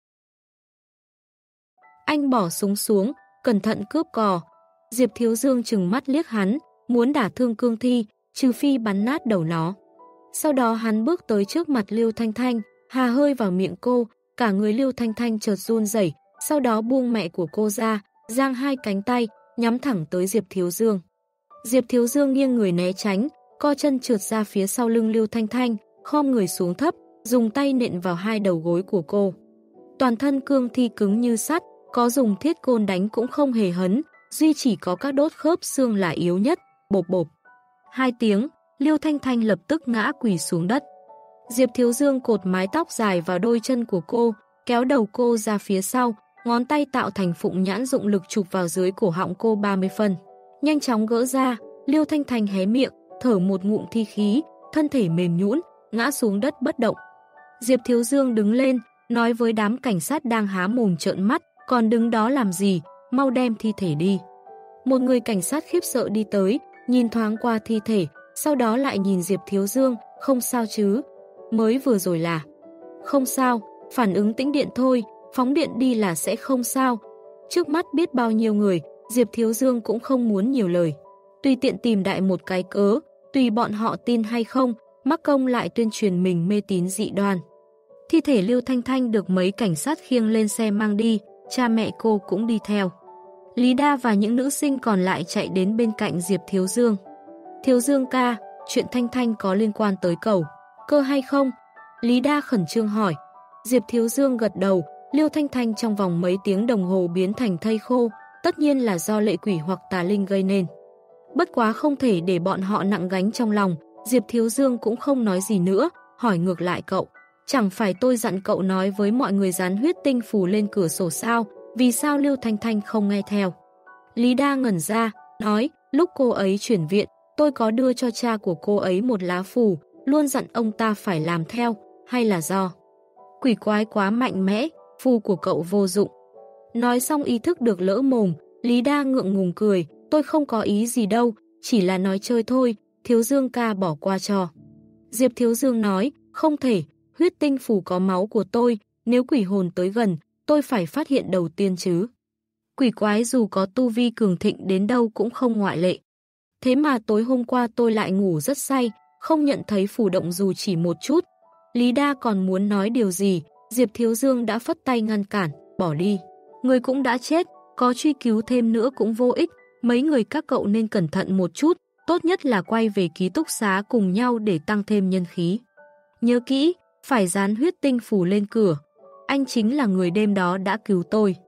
Anh bỏ súng xuống, cẩn thận cướp cò. Diệp Thiếu Dương trừng mắt liếc hắn, muốn đả thương cương thi, trừ phi bắn nát đầu nó. Sau đó hắn bước tới trước mặt Lưu Thanh Thanh, hà hơi vào miệng cô, cả người Lưu Thanh Thanh chợt run rẩy, sau đó buông mẹ của cô ra, giang hai cánh tay, nhắm thẳng tới Diệp Thiếu Dương. Diệp Thiếu Dương nghiêng người né tránh, co chân trượt ra phía sau lưng Lưu Thanh Thanh, khom người xuống thấp, dùng tay nện vào hai đầu gối của cô. Toàn thân cương thi cứng như sắt, có dùng thiết côn đánh cũng không hề hấn, duy chỉ có các đốt khớp xương là yếu nhất, bộp bộp. Hai tiếng, Lưu Thanh Thanh lập tức ngã quỳ xuống đất. Diệp Thiếu Dương cột mái tóc dài vào đôi chân của cô, kéo đầu cô ra phía sau, ngón tay tạo thành phụng nhãn dụng lực chụp vào dưới cổ họng cô ba mươi phân. Nhanh chóng gỡ ra, Lưu Thanh Thanh hé miệng, thở một ngụm thi khí, thân thể mềm nhũn, ngã xuống đất bất động. Diệp Thiếu Dương đứng lên, nói với đám cảnh sát đang há mồm trợn mắt, còn đứng đó làm gì, mau đem thi thể đi. Một người cảnh sát khiếp sợ đi tới, nhìn thoáng qua thi thể, sau đó lại nhìn Diệp Thiếu Dương, không sao chứ, mới vừa rồi là. Không sao, phản ứng tĩnh điện thôi, phóng điện đi là sẽ không sao. Trước mắt biết bao nhiêu người, Diệp Thiếu Dương cũng không muốn nhiều lời. Tùy tiện tìm đại một cái cớ, tùy bọn họ tin hay không, mắc công lại tuyên truyền mình mê tín dị đoan. Thi thể Lưu Thanh Thanh được mấy cảnh sát khiêng lên xe mang đi, cha mẹ cô cũng đi theo. Lý Đa và những nữ sinh còn lại chạy đến bên cạnh Diệp Thiếu Dương. Thiếu Dương ca, chuyện Thanh Thanh có liên quan tới cầu cơ hay không? Lý Đa khẩn trương hỏi. Diệp Thiếu Dương gật đầu, Lưu Thanh Thanh trong vòng mấy tiếng đồng hồ biến thành thây khô, tất nhiên là do lệ quỷ hoặc tà linh gây nên. Bất quá không thể để bọn họ nặng gánh trong lòng, Diệp Thiếu Dương cũng không nói gì nữa, hỏi ngược lại cậu. Chẳng phải tôi dặn cậu nói với mọi người dán huyết tinh phù lên cửa sổ sao, vì sao Lưu Thanh Thanh không nghe theo? Lý Đa ngẩn ra, nói, lúc cô ấy chuyển viện, tôi có đưa cho cha của cô ấy một lá phù, luôn dặn ông ta phải làm theo, hay là do quỷ quái quá mạnh mẽ, phù của cậu vô dụng. Nói xong ý thức được lỡ mồm, Lý Đa ngượng ngùng cười, tôi không có ý gì đâu, chỉ là nói chơi thôi, Thiếu Dương ca bỏ qua cho. Diệp Thiếu Dương nói, không thể, huyết tinh phù có máu của tôi, nếu quỷ hồn tới gần, tôi phải phát hiện đầu tiên chứ. Quỷ quái dù có tu vi cường thịnh đến đâu cũng không ngoại lệ. Thế mà tối hôm qua tôi lại ngủ rất say, không nhận thấy phù động dù chỉ một chút. Lý Đa còn muốn nói điều gì, Diệp Thiếu Dương đã phất tay ngăn cản, bỏ đi. Người cũng đã chết, có truy cứu thêm nữa cũng vô ích, mấy người các cậu nên cẩn thận một chút, tốt nhất là quay về ký túc xá cùng nhau để tăng thêm nhân khí. Nhớ kỹ, phải dán huyết tinh phù lên cửa. Anh chính là người đêm đó đã cứu tôi.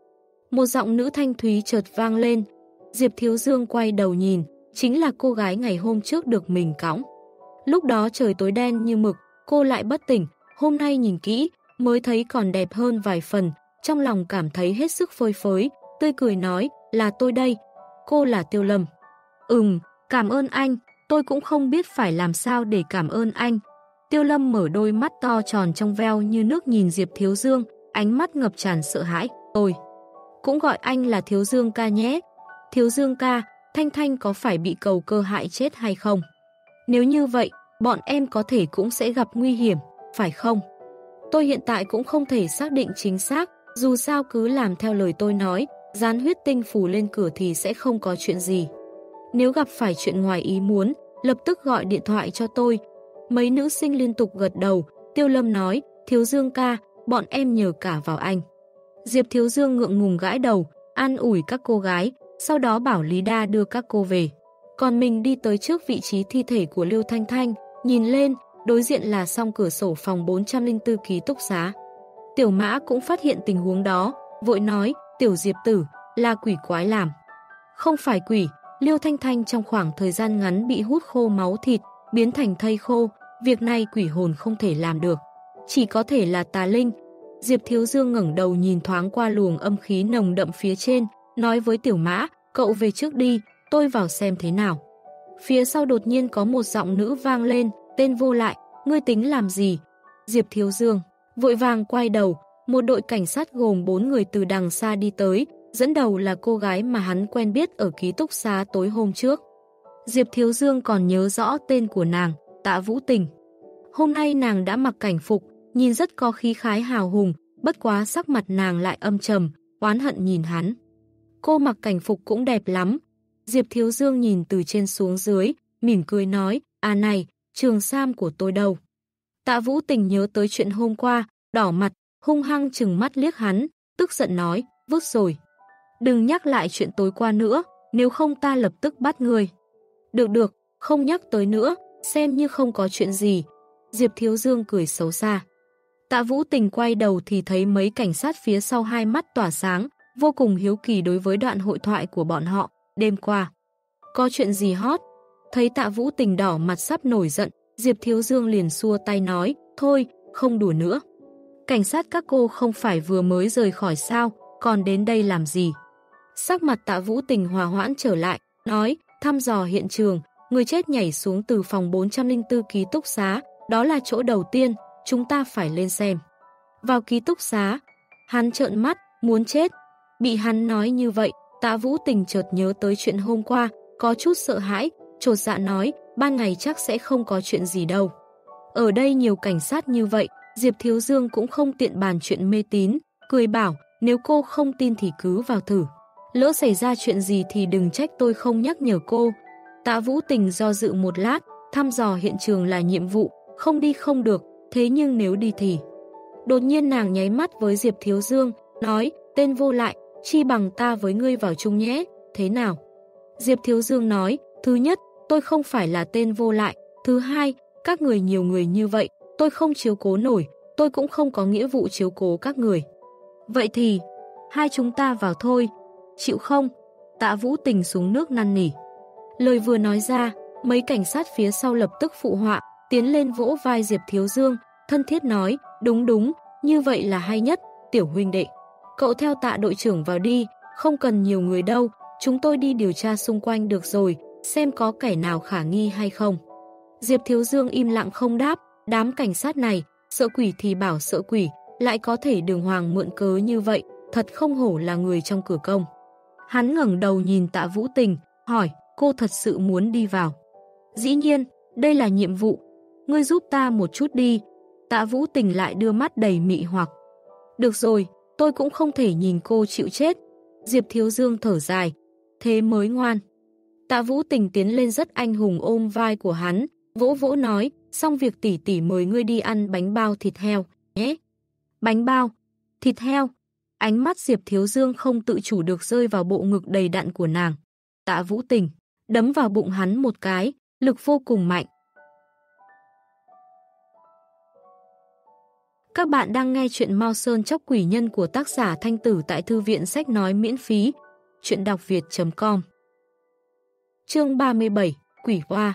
Một giọng nữ thanh thúy chợt vang lên. Diệp Thiếu Dương quay đầu nhìn, chính là cô gái ngày hôm trước được mình cõng. Lúc đó trời tối đen như mực, cô lại bất tỉnh, hôm nay nhìn kỹ, mới thấy còn đẹp hơn vài phần, trong lòng cảm thấy hết sức phơi phới, tươi cười nói, là tôi đây, cô là Tiêu Lâm. Ừm, cảm ơn anh, tôi cũng không biết phải làm sao để cảm ơn anh. Tiêu Lâm mở đôi mắt to tròn trong veo như nước nhìn Diệp Thiếu Dương, ánh mắt ngập tràn sợ hãi, tôi cũng gọi anh là Thiếu Dương ca nhé. Thiếu Dương ca, Thanh Thanh có phải bị cầu cơ hại chết hay không? Nếu như vậy, bọn em có thể cũng sẽ gặp nguy hiểm, phải không? Tôi hiện tại cũng không thể xác định chính xác, dù sao cứ làm theo lời tôi nói, dán huyết tinh phù lên cửa thì sẽ không có chuyện gì. Nếu gặp phải chuyện ngoài ý muốn, lập tức gọi điện thoại cho tôi. Mấy nữ sinh liên tục gật đầu, Tiêu Lâm nói, Thiếu Dương ca, bọn em nhờ cả vào anh. Diệp Thiếu Dương ngượng ngùng gãi đầu, an ủi các cô gái, sau đó bảo Lý Đa đưa các cô về. Còn mình đi tới trước vị trí thi thể của Lưu Thanh Thanh, nhìn lên, đối diện là song cửa sổ phòng bốn trăm lẻ bốn ký túc xá. Tiểu Mã cũng phát hiện tình huống đó, vội nói, Tiểu Diệp tử, là quỷ quái làm. Không phải quỷ, Lưu Thanh Thanh trong khoảng thời gian ngắn bị hút khô máu thịt, biến thành thây khô, việc này quỷ hồn không thể làm được. Chỉ có thể là tà linh. Diệp Thiếu Dương ngẩng đầu nhìn thoáng qua luồng âm khí nồng đậm phía trên, nói với Tiểu Mã, cậu về trước đi, tôi vào xem thế nào. Phía sau đột nhiên có một giọng nữ vang lên, tên vô lại, ngươi tính làm gì? Diệp Thiếu Dương vội vàng quay đầu, một đội cảnh sát gồm bốn người từ đằng xa đi tới, dẫn đầu là cô gái mà hắn quen biết ở ký túc xá tối hôm trước. Diệp Thiếu Dương còn nhớ rõ tên của nàng, Tạ Vũ Tình. Hôm nay nàng đã mặc cảnh phục, nhìn rất có khí khái hào hùng, bất quá sắc mặt nàng lại âm trầm, oán hận nhìn hắn. Cô mặc cảnh phục cũng đẹp lắm. Diệp Thiếu Dương nhìn từ trên xuống dưới, mỉm cười nói, à này, trường sam của tôi đâu? Tạ Vũ Tình nhớ tới chuyện hôm qua, đỏ mặt, hung hăng trừng mắt liếc hắn, tức giận nói, vứt rồi. Đừng nhắc lại chuyện tối qua nữa, nếu không ta lập tức bắt người. Được được, không nhắc tới nữa, xem như không có chuyện gì. Diệp Thiếu Dương cười xấu xa. Tạ Vũ Tình quay đầu thì thấy mấy cảnh sát phía sau hai mắt tỏa sáng, vô cùng hiếu kỳ đối với đoạn hội thoại của bọn họ, đêm qua. Có chuyện gì hot? Thấy Tạ Vũ Tình đỏ mặt sắp nổi giận, Diệp Thiếu Dương liền xua tay nói, thôi, không đùa nữa. Cảnh sát các cô không phải vừa mới rời khỏi sao, còn đến đây làm gì? Sắc mặt Tạ Vũ Tình hòa hoãn trở lại, nói, thăm dò hiện trường, người chết nhảy xuống từ phòng bốn trăm lẻ bốn ký túc xá, đó là chỗ đầu tiên, chúng ta phải lên xem. Vào ký túc xá, hắn trợn mắt, muốn chết. Bị hắn nói như vậy, Tạ Vũ Tình chợt nhớ tới chuyện hôm qua, có chút sợ hãi, chột dạ nói, ban ngày chắc sẽ không có chuyện gì đâu. Ở đây nhiều cảnh sát như vậy, Diệp Thiếu Dương cũng không tiện bàn chuyện mê tín, cười bảo, nếu cô không tin thì cứ vào thử. Lỡ xảy ra chuyện gì thì đừng trách tôi không nhắc nhở cô. Tạ Vũ Tình do dự một lát, thăm dò hiện trường là nhiệm vụ, không đi không được, thế nhưng nếu đi thì... Đột nhiên nàng nháy mắt với Diệp Thiếu Dương, nói, tên vô lại, chi bằng ta với ngươi vào chung nhé, thế nào? Diệp Thiếu Dương nói, thứ nhất, tôi không phải là tên vô lại, thứ hai, các người nhiều người như vậy, tôi không chiếu cố nổi, tôi cũng không có nghĩa vụ chiếu cố các người. Vậy thì, hai chúng ta vào thôi, chịu không? Tạ Vũ Tình xuống nước năn nỉ. Lời vừa nói ra, mấy cảnh sát phía sau lập tức phụ họa, tiến lên vỗ vai Diệp Thiếu Dương, thân thiết nói, đúng đúng, như vậy là hay nhất, tiểu huynh đệ. Cậu theo Tạ đội trưởng vào đi, không cần nhiều người đâu, chúng tôi đi điều tra xung quanh được rồi, xem có kẻ nào khả nghi hay không. Diệp Thiếu Dương im lặng không đáp, đám cảnh sát này, sợ quỷ thì bảo sợ quỷ, lại có thể đường hoàng mượn cớ như vậy, thật không hổ là người trong cửa công. Hắn ngẩng đầu nhìn Tạ Vũ Tình, hỏi, cô thật sự muốn đi vào? Dĩ nhiên, đây là nhiệm vụ, ngươi giúp ta một chút đi. Tạ Vũ Tình lại đưa mắt đầy mị hoặc. Được rồi, tôi cũng không thể nhìn cô chịu chết. Diệp Thiếu Dương thở dài, thế mới ngoan. Tạ Vũ Tình tiến lên rất anh hùng ôm vai của hắn, vỗ vỗ nói, xong việc tỷ tỷ mời ngươi đi ăn bánh bao thịt heo, nhé. Bánh bao, thịt heo. Ánh mắt Diệp Thiếu Dương không tự chủ được rơi vào bộ ngực đầy đặn của nàng. Tạ Vũ Tình đấm vào bụng hắn một cái, lực vô cùng mạnh. Các bạn đang nghe chuyện Mao Sơn Chóc Quỷ Nhân của tác giả Thanh Tử tại thư viện sách nói miễn phí. Chuyện đọc việt chấm com. Chương ba mươi bảy, Quỷ Hoa.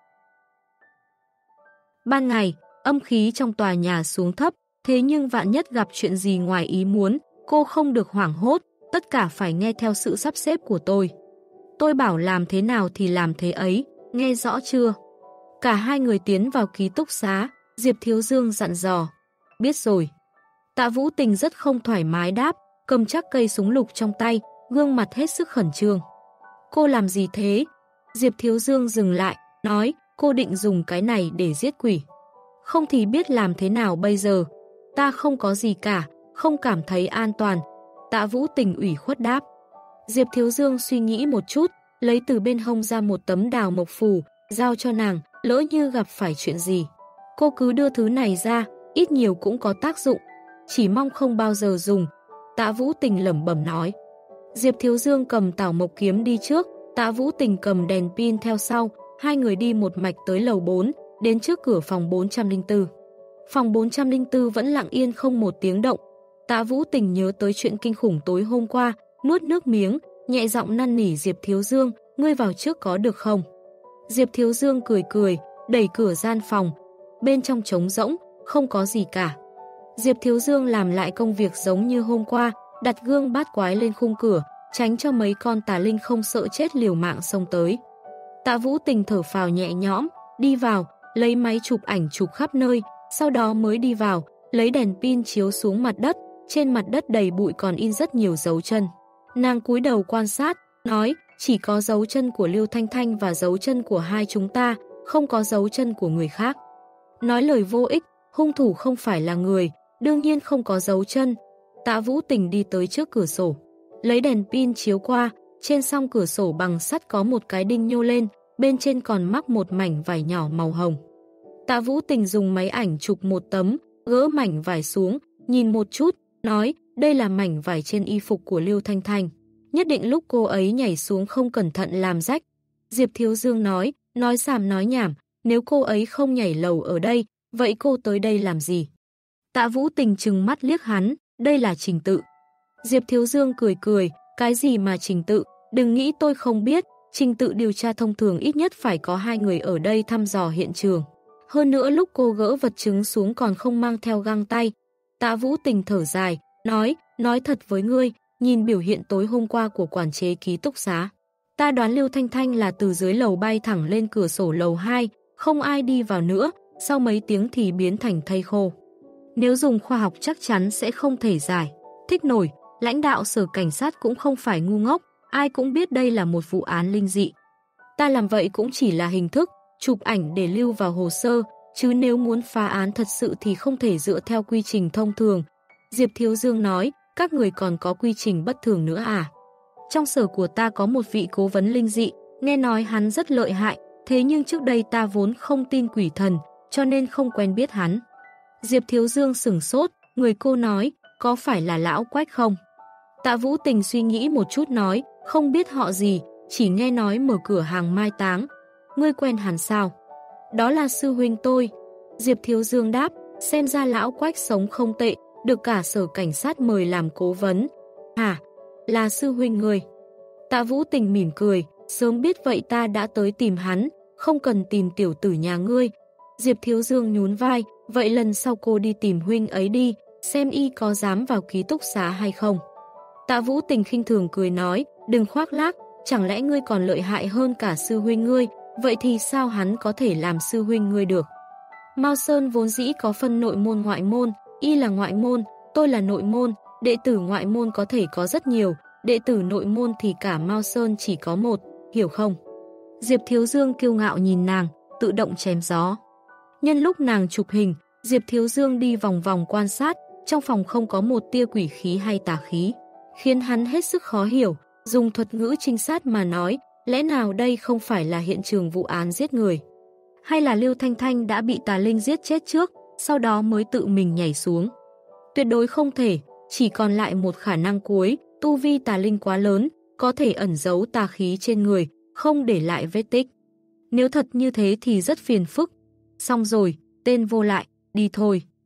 Ban ngày, âm khí trong tòa nhà xuống thấp, thế nhưng vạn nhất gặp chuyện gì ngoài ý muốn, cô không được hoảng hốt, tất cả phải nghe theo sự sắp xếp của tôi. Tôi bảo làm thế nào thì làm thế ấy, nghe rõ chưa? Cả hai người tiến vào ký túc xá, Diệp Thiếu Dương dặn dò. Biết rồi. Tạ Vũ Tình rất không thoải mái đáp, cầm chắc cây súng lục trong tay, gương mặt hết sức khẩn trương. Cô làm gì thế? Diệp Thiếu Dương dừng lại, nói, cô định dùng cái này để giết quỷ. Không thì biết làm thế nào bây giờ. Ta không có gì cả, không cảm thấy an toàn. Tạ Vũ Tình ủy khuất đáp. Diệp Thiếu Dương suy nghĩ một chút, lấy từ bên hông ra một tấm đào mộc phù, giao cho nàng, lỡ như gặp phải chuyện gì. Cô cứ đưa thứ này ra, ít nhiều cũng có tác dụng, chỉ mong không bao giờ dùng. Tạ Vũ Tình lẩm bẩm nói. Diệp Thiếu Dương cầm tảo mộc kiếm đi trước, Tạ Vũ Tình cầm đèn pin theo sau, hai người đi một mạch tới lầu bốn, đến trước cửa phòng bốn trăm lẻ bốn. Phòng bốn trăm lẻ bốn vẫn lặng yên không một tiếng động. Tạ Vũ Tình nhớ tới chuyện kinh khủng tối hôm qua, nuốt nước miếng, nhẹ giọng năn nỉ Diệp Thiếu Dương, ngươi vào trước có được không? Diệp Thiếu Dương cười cười, đẩy cửa gian phòng, bên trong trống rỗng, không có gì cả. Diệp Thiếu Dương làm lại công việc giống như hôm qua, đặt gương bát quái lên khung cửa, tránh cho mấy con tà linh không sợ chết liều mạng xông tới. Tạ Vũ Tình thở phào nhẹ nhõm, đi vào, lấy máy chụp ảnh chụp khắp nơi, sau đó mới đi vào, lấy đèn pin chiếu xuống mặt đất, trên mặt đất đầy bụi còn in rất nhiều dấu chân. Nàng cúi đầu quan sát, nói, chỉ có dấu chân của Lưu Thanh Thanh và dấu chân của hai chúng ta, không có dấu chân của người khác. Nói lời vô ích, hung thủ không phải là người, đương nhiên không có dấu chân. Tạ Vũ Tình đi tới trước cửa sổ, lấy đèn pin chiếu qua, trên song cửa sổ bằng sắt có một cái đinh nhô lên, bên trên còn mắc một mảnh vải nhỏ màu hồng. Tạ Vũ Tình dùng máy ảnh chụp một tấm, gỡ mảnh vải xuống, nhìn một chút, nói, đây là mảnh vải trên y phục của Lưu Thanh Thanh. Nhất định lúc cô ấy nhảy xuống không cẩn thận làm rách. Diệp Thiếu Dương nói, nói xàm nói nhảm, nếu cô ấy không nhảy lầu ở đây, vậy cô tới đây làm gì? Tạ Vũ Tình trừng mắt liếc hắn, đây là trình tự. Diệp Thiếu Dương cười cười, cái gì mà trình tự, đừng nghĩ tôi không biết, trình tự điều tra thông thường ít nhất phải có hai người ở đây thăm dò hiện trường. Hơn nữa lúc cô gỡ vật chứng xuống còn không mang theo găng tay. Tạ Vũ Tình thở dài, nói, nói thật với ngươi, nhìn biểu hiện tối hôm qua của quản chế ký túc xá. Ta đoán Lưu Thanh Thanh là từ dưới lầu bay thẳng lên cửa sổ lầu hai, không ai đi vào nữa, sau mấy tiếng thì biến thành thây khô. Nếu dùng khoa học chắc chắn sẽ không thể giải thích nổi, lãnh đạo sở cảnh sát cũng không phải ngu ngốc, ai cũng biết đây là một vụ án linh dị. Ta làm vậy cũng chỉ là hình thức, chụp ảnh để lưu vào hồ sơ, chứ nếu muốn phá án thật sự thì không thể dựa theo quy trình thông thường. Diệp Thiếu Dương nói, các người còn có quy trình bất thường nữa à? Trong sở của ta có một vị cố vấn linh dị, nghe nói hắn rất lợi hại, thế nhưng trước đây ta vốn không tin quỷ thần, cho nên không quen biết hắn. Diệp Thiếu Dương sửng sốt, người cô nói, có phải là lão Quách không? Tạ Vũ Tình suy nghĩ một chút nói, không biết họ gì, chỉ nghe nói mở cửa hàng mai táng. Ngươi quen hắn sao? Đó là sư huynh tôi. Diệp Thiếu Dương đáp, xem ra lão Quách sống không tệ, được cả sở cảnh sát mời làm cố vấn. Hả? Là sư huynh người. Tạ Vũ Tình mỉm cười, sớm biết vậy ta đã tới tìm hắn, không cần tìm tiểu tử nhà ngươi. Diệp Thiếu Dương nhún vai, vậy lần sau cô đi tìm huynh ấy đi, xem y có dám vào ký túc xá hay không. Tạ Vũ Tình khinh thường cười nói, đừng khoác lác, chẳng lẽ ngươi còn lợi hại hơn cả sư huynh ngươi, vậy thì sao hắn có thể làm sư huynh ngươi được? Mao Sơn vốn dĩ có phân nội môn ngoại môn, y là ngoại môn, tôi là nội môn, đệ tử ngoại môn có thể có rất nhiều, đệ tử nội môn thì cả Mao Sơn chỉ có một, hiểu không? Diệp Thiếu Dương kiêu ngạo nhìn nàng, tự động chém gió. Nhân lúc nàng chụp hình, Diệp Thiếu Dương đi vòng vòng quan sát, trong phòng không có một tia quỷ khí hay tà khí, khiến hắn hết sức khó hiểu, dùng thuật ngữ trinh sát mà nói, lẽ nào đây không phải là hiện trường vụ án giết người? Hay là Lưu Thanh Thanh đã bị tà linh giết chết trước, sau đó mới tự mình nhảy xuống? Tuyệt đối không thể, chỉ còn lại một khả năng cuối, tu vi tà linh quá lớn, có thể ẩn giấu tà khí trên người, không để lại vết tích. Nếu thật như thế thì rất phiền phức. Xong rồi, tên vô lại, đi thôi.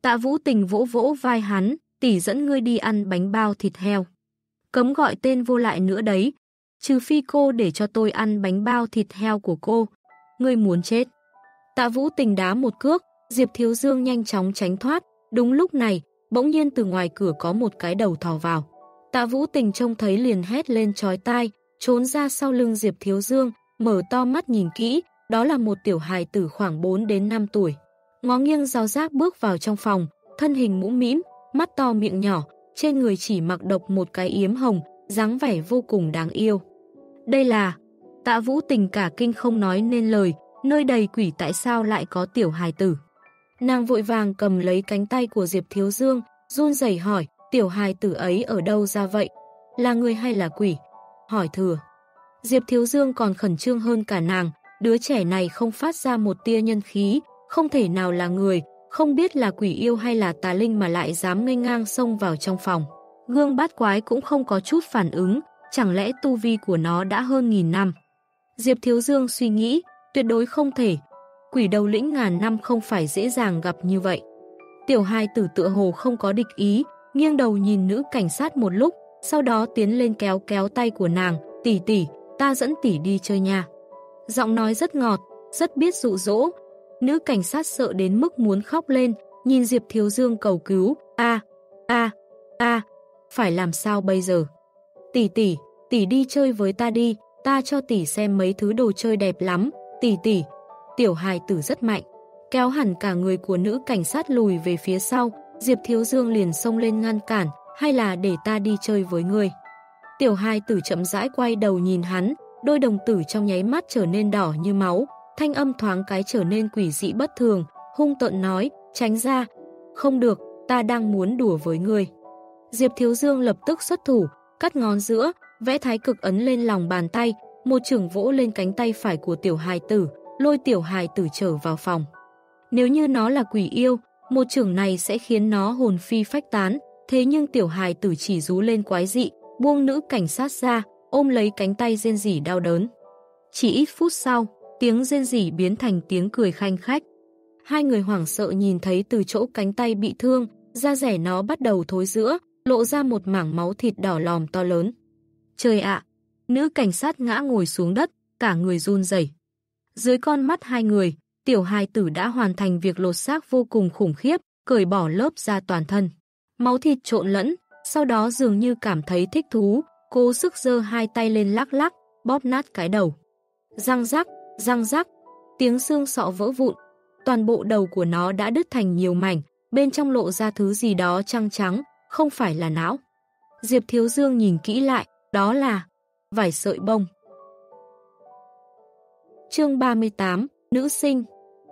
Tạ Vũ Tình vỗ vỗ vai hắn, tỷ dẫn ngươi đi ăn bánh bao thịt heo. Cấm gọi tên vô lại nữa đấy, trừ phi cô để cho tôi ăn bánh bao thịt heo của cô. Ngươi muốn chết. Tạ Vũ Tình đá một cước, Diệp Thiếu Dương nhanh chóng tránh thoát. Đúng lúc này, bỗng nhiên từ ngoài cửa có một cái đầu thò vào. Tạ Vũ Tình trông thấy liền hét lên chói tai, trốn ra sau lưng Diệp Thiếu Dương, mở to mắt nhìn kỹ, đó là một tiểu hài tử khoảng bốn đến năm tuổi. Ngó nghiêng rào rác bước vào trong phòng, thân hình mũm mĩm, mắt to miệng nhỏ, trên người chỉ mặc độc một cái yếm hồng, dáng vẻ vô cùng đáng yêu. Đây là... Tạ Vũ Tình cả kinh không nói nên lời, nơi đầy quỷ tại sao lại có tiểu hài tử. Nàng vội vàng cầm lấy cánh tay của Diệp Thiếu Dương, run rẩy hỏi, tiểu hài tử ấy ở đâu ra vậy? Là người hay là quỷ? Hỏi thừa. Diệp Thiếu Dương còn khẩn trương hơn cả nàng, đứa trẻ này không phát ra một tia nhân khí, không thể nào là người, không biết là quỷ yêu hay là tà linh mà lại dám nghênh ngang xông vào trong phòng. Gương bát quái cũng không có chút phản ứng, chẳng lẽ tu vi của nó đã hơn nghìn năm? Diệp Thiếu Dương suy nghĩ, tuyệt đối không thể. Quỷ đầu lĩnh ngàn năm không phải dễ dàng gặp như vậy. Tiểu hài tử tựa hồ không có địch ý, nghiêng đầu nhìn nữ cảnh sát một lúc, sau đó tiến lên kéo kéo tay của nàng, tỷ tỷ, ta dẫn tỷ đi chơi nha. Giọng nói rất ngọt, rất biết dụ dỗ. Nữ cảnh sát sợ đến mức muốn khóc lên, nhìn Diệp Thiếu Dương cầu cứu, a a a phải làm sao bây giờ? Tỷ tỷ, tỷ đi chơi với ta đi, ta cho tỷ xem mấy thứ đồ chơi đẹp lắm, tỷ tỷ. Tiểu hài tử rất mạnh, kéo hẳn cả người của nữ cảnh sát lùi về phía sau, Diệp Thiếu Dương liền xông lên ngăn cản, hay là để ta đi chơi với ngươi. Tiểu hài tử chậm rãi quay đầu nhìn hắn, đôi đồng tử trong nháy mắt trở nên đỏ như máu, thanh âm thoáng cái trở nên quỷ dị bất thường, hung tợn nói, tránh ra. Không được, ta đang muốn đùa với ngươi. Diệp Thiếu Dương lập tức xuất thủ, cắt ngón giữa, vẽ thái cực ấn lên lòng bàn tay, một chưởng vỗ lên cánh tay phải của tiểu hài tử, lôi tiểu hài tử trở vào phòng. Nếu như nó là quỷ yêu, một chưởng này sẽ khiến nó hồn phi phách tán, thế nhưng tiểu hài tử chỉ rú lên quái dị, buông nữ cảnh sát ra, ôm lấy cánh tay rên rỉ đau đớn. Chỉ ít phút sau, tiếng rên rỉ biến thành tiếng cười khanh khách. Hai người hoảng sợ nhìn thấy từ chỗ cánh tay bị thương, da rẻ nó bắt đầu thối rữa, lộ ra một mảng máu thịt đỏ lòm to lớn. Trời ạ! Nữ cảnh sát ngã ngồi xuống đất, cả người run rẩy. Dưới con mắt hai người, tiểu hài tử đã hoàn thành việc lột xác vô cùng khủng khiếp, cởi bỏ lớp da toàn thân. Máu thịt trộn lẫn, sau đó dường như cảm thấy thích thú, cố sức giơ hai tay lên lắc lắc, bóp nát cái đầu. Răng rắc, răng rắc, tiếng xương sọ vỡ vụn. Toàn bộ đầu của nó đã đứt thành nhiều mảnh, bên trong lộ ra thứ gì đó trắng trắng, không phải là não. Diệp Thiếu Dương nhìn kỹ lại, đó là vải sợi bông. Chương ba mươi tám, Nữ sinh.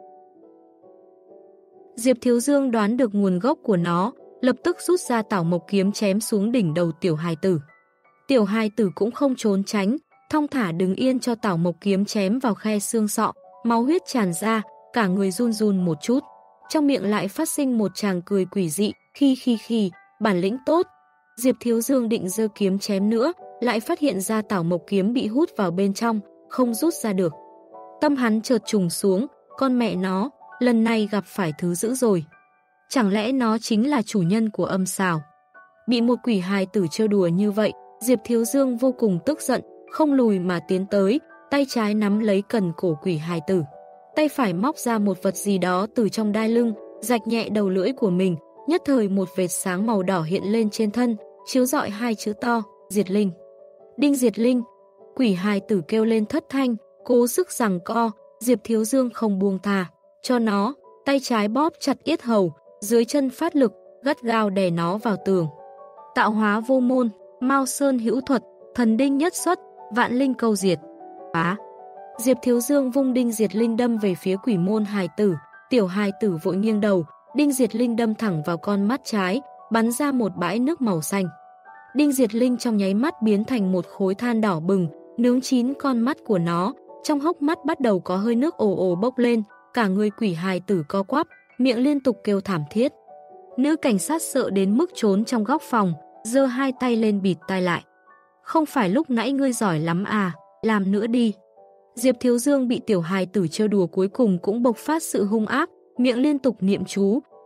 Diệp Thiếu Dương đoán được nguồn gốc của nó, lập tức rút ra tảo mộc kiếm chém xuống đỉnh đầu tiểu hài tử. Tiểu hài tử cũng không trốn tránh, thong thả đứng yên cho tảo mộc kiếm chém vào khe xương sọ, máu huyết tràn ra, cả người run run một chút. Trong miệng lại phát sinh một tràng cười quỷ dị, khi khi khi, bản lĩnh tốt. Diệp Thiếu Dương định giơ kiếm chém nữa, lại phát hiện ra tảo mộc kiếm bị hút vào bên trong, không rút ra được. Tâm hắn chợt trùng xuống, con mẹ nó, lần này gặp phải thứ dữ rồi. Chẳng lẽ nó chính là chủ nhân của âm xào? Bị một quỷ hài tử trêu đùa như vậy, Diệp Thiếu Dương vô cùng tức giận, không lùi mà tiến tới, tay trái nắm lấy cần cổ quỷ hài tử. Tay phải móc ra một vật gì đó từ trong đai lưng, rạch nhẹ đầu lưỡi của mình, nhất thời một vệt sáng màu đỏ hiện lên trên thân, chiếu rọi hai chữ to, Diệt Linh. Đinh Diệt Linh, quỷ hài tử kêu lên thất thanh, cố sức giằng co, Diệp Thiếu Dương không buông tha, cho nó, tay trái bóp chặt yết hầu, dưới chân phát lực, gắt gao đè nó vào tường. Tạo hóa vô môn, Mao Sơn hữu thuật, thần đinh nhất xuất, vạn linh câu diệt. Phá! Diệp Thiếu Dương vung đinh diệt linh đâm về phía quỷ môn hài tử, tiểu hài tử vội nghiêng đầu, đinh diệt linh đâm thẳng vào con mắt trái, bắn ra một bãi nước màu xanh. Đinh diệt linh trong nháy mắt biến thành một khối than đỏ bừng, nướng chín con mắt của nó, trong hốc mắt bắt đầu có hơi nước ồ ồ bốc lên, cả người quỷ hài tử co quắp, miệng liên tục kêu thảm thiết. Nữ cảnh sát sợ đến mức trốn trong góc phòng, giơ hai tay lên bịt tai lại. Không phải lúc nãy ngươi giỏi lắm à, làm nữa đi. Diệp Thiếu Dương bị tiểu hài tử trêu đùa cuối cùng cũng bộc phát sự hung ác, miệng liên tục niệm chú,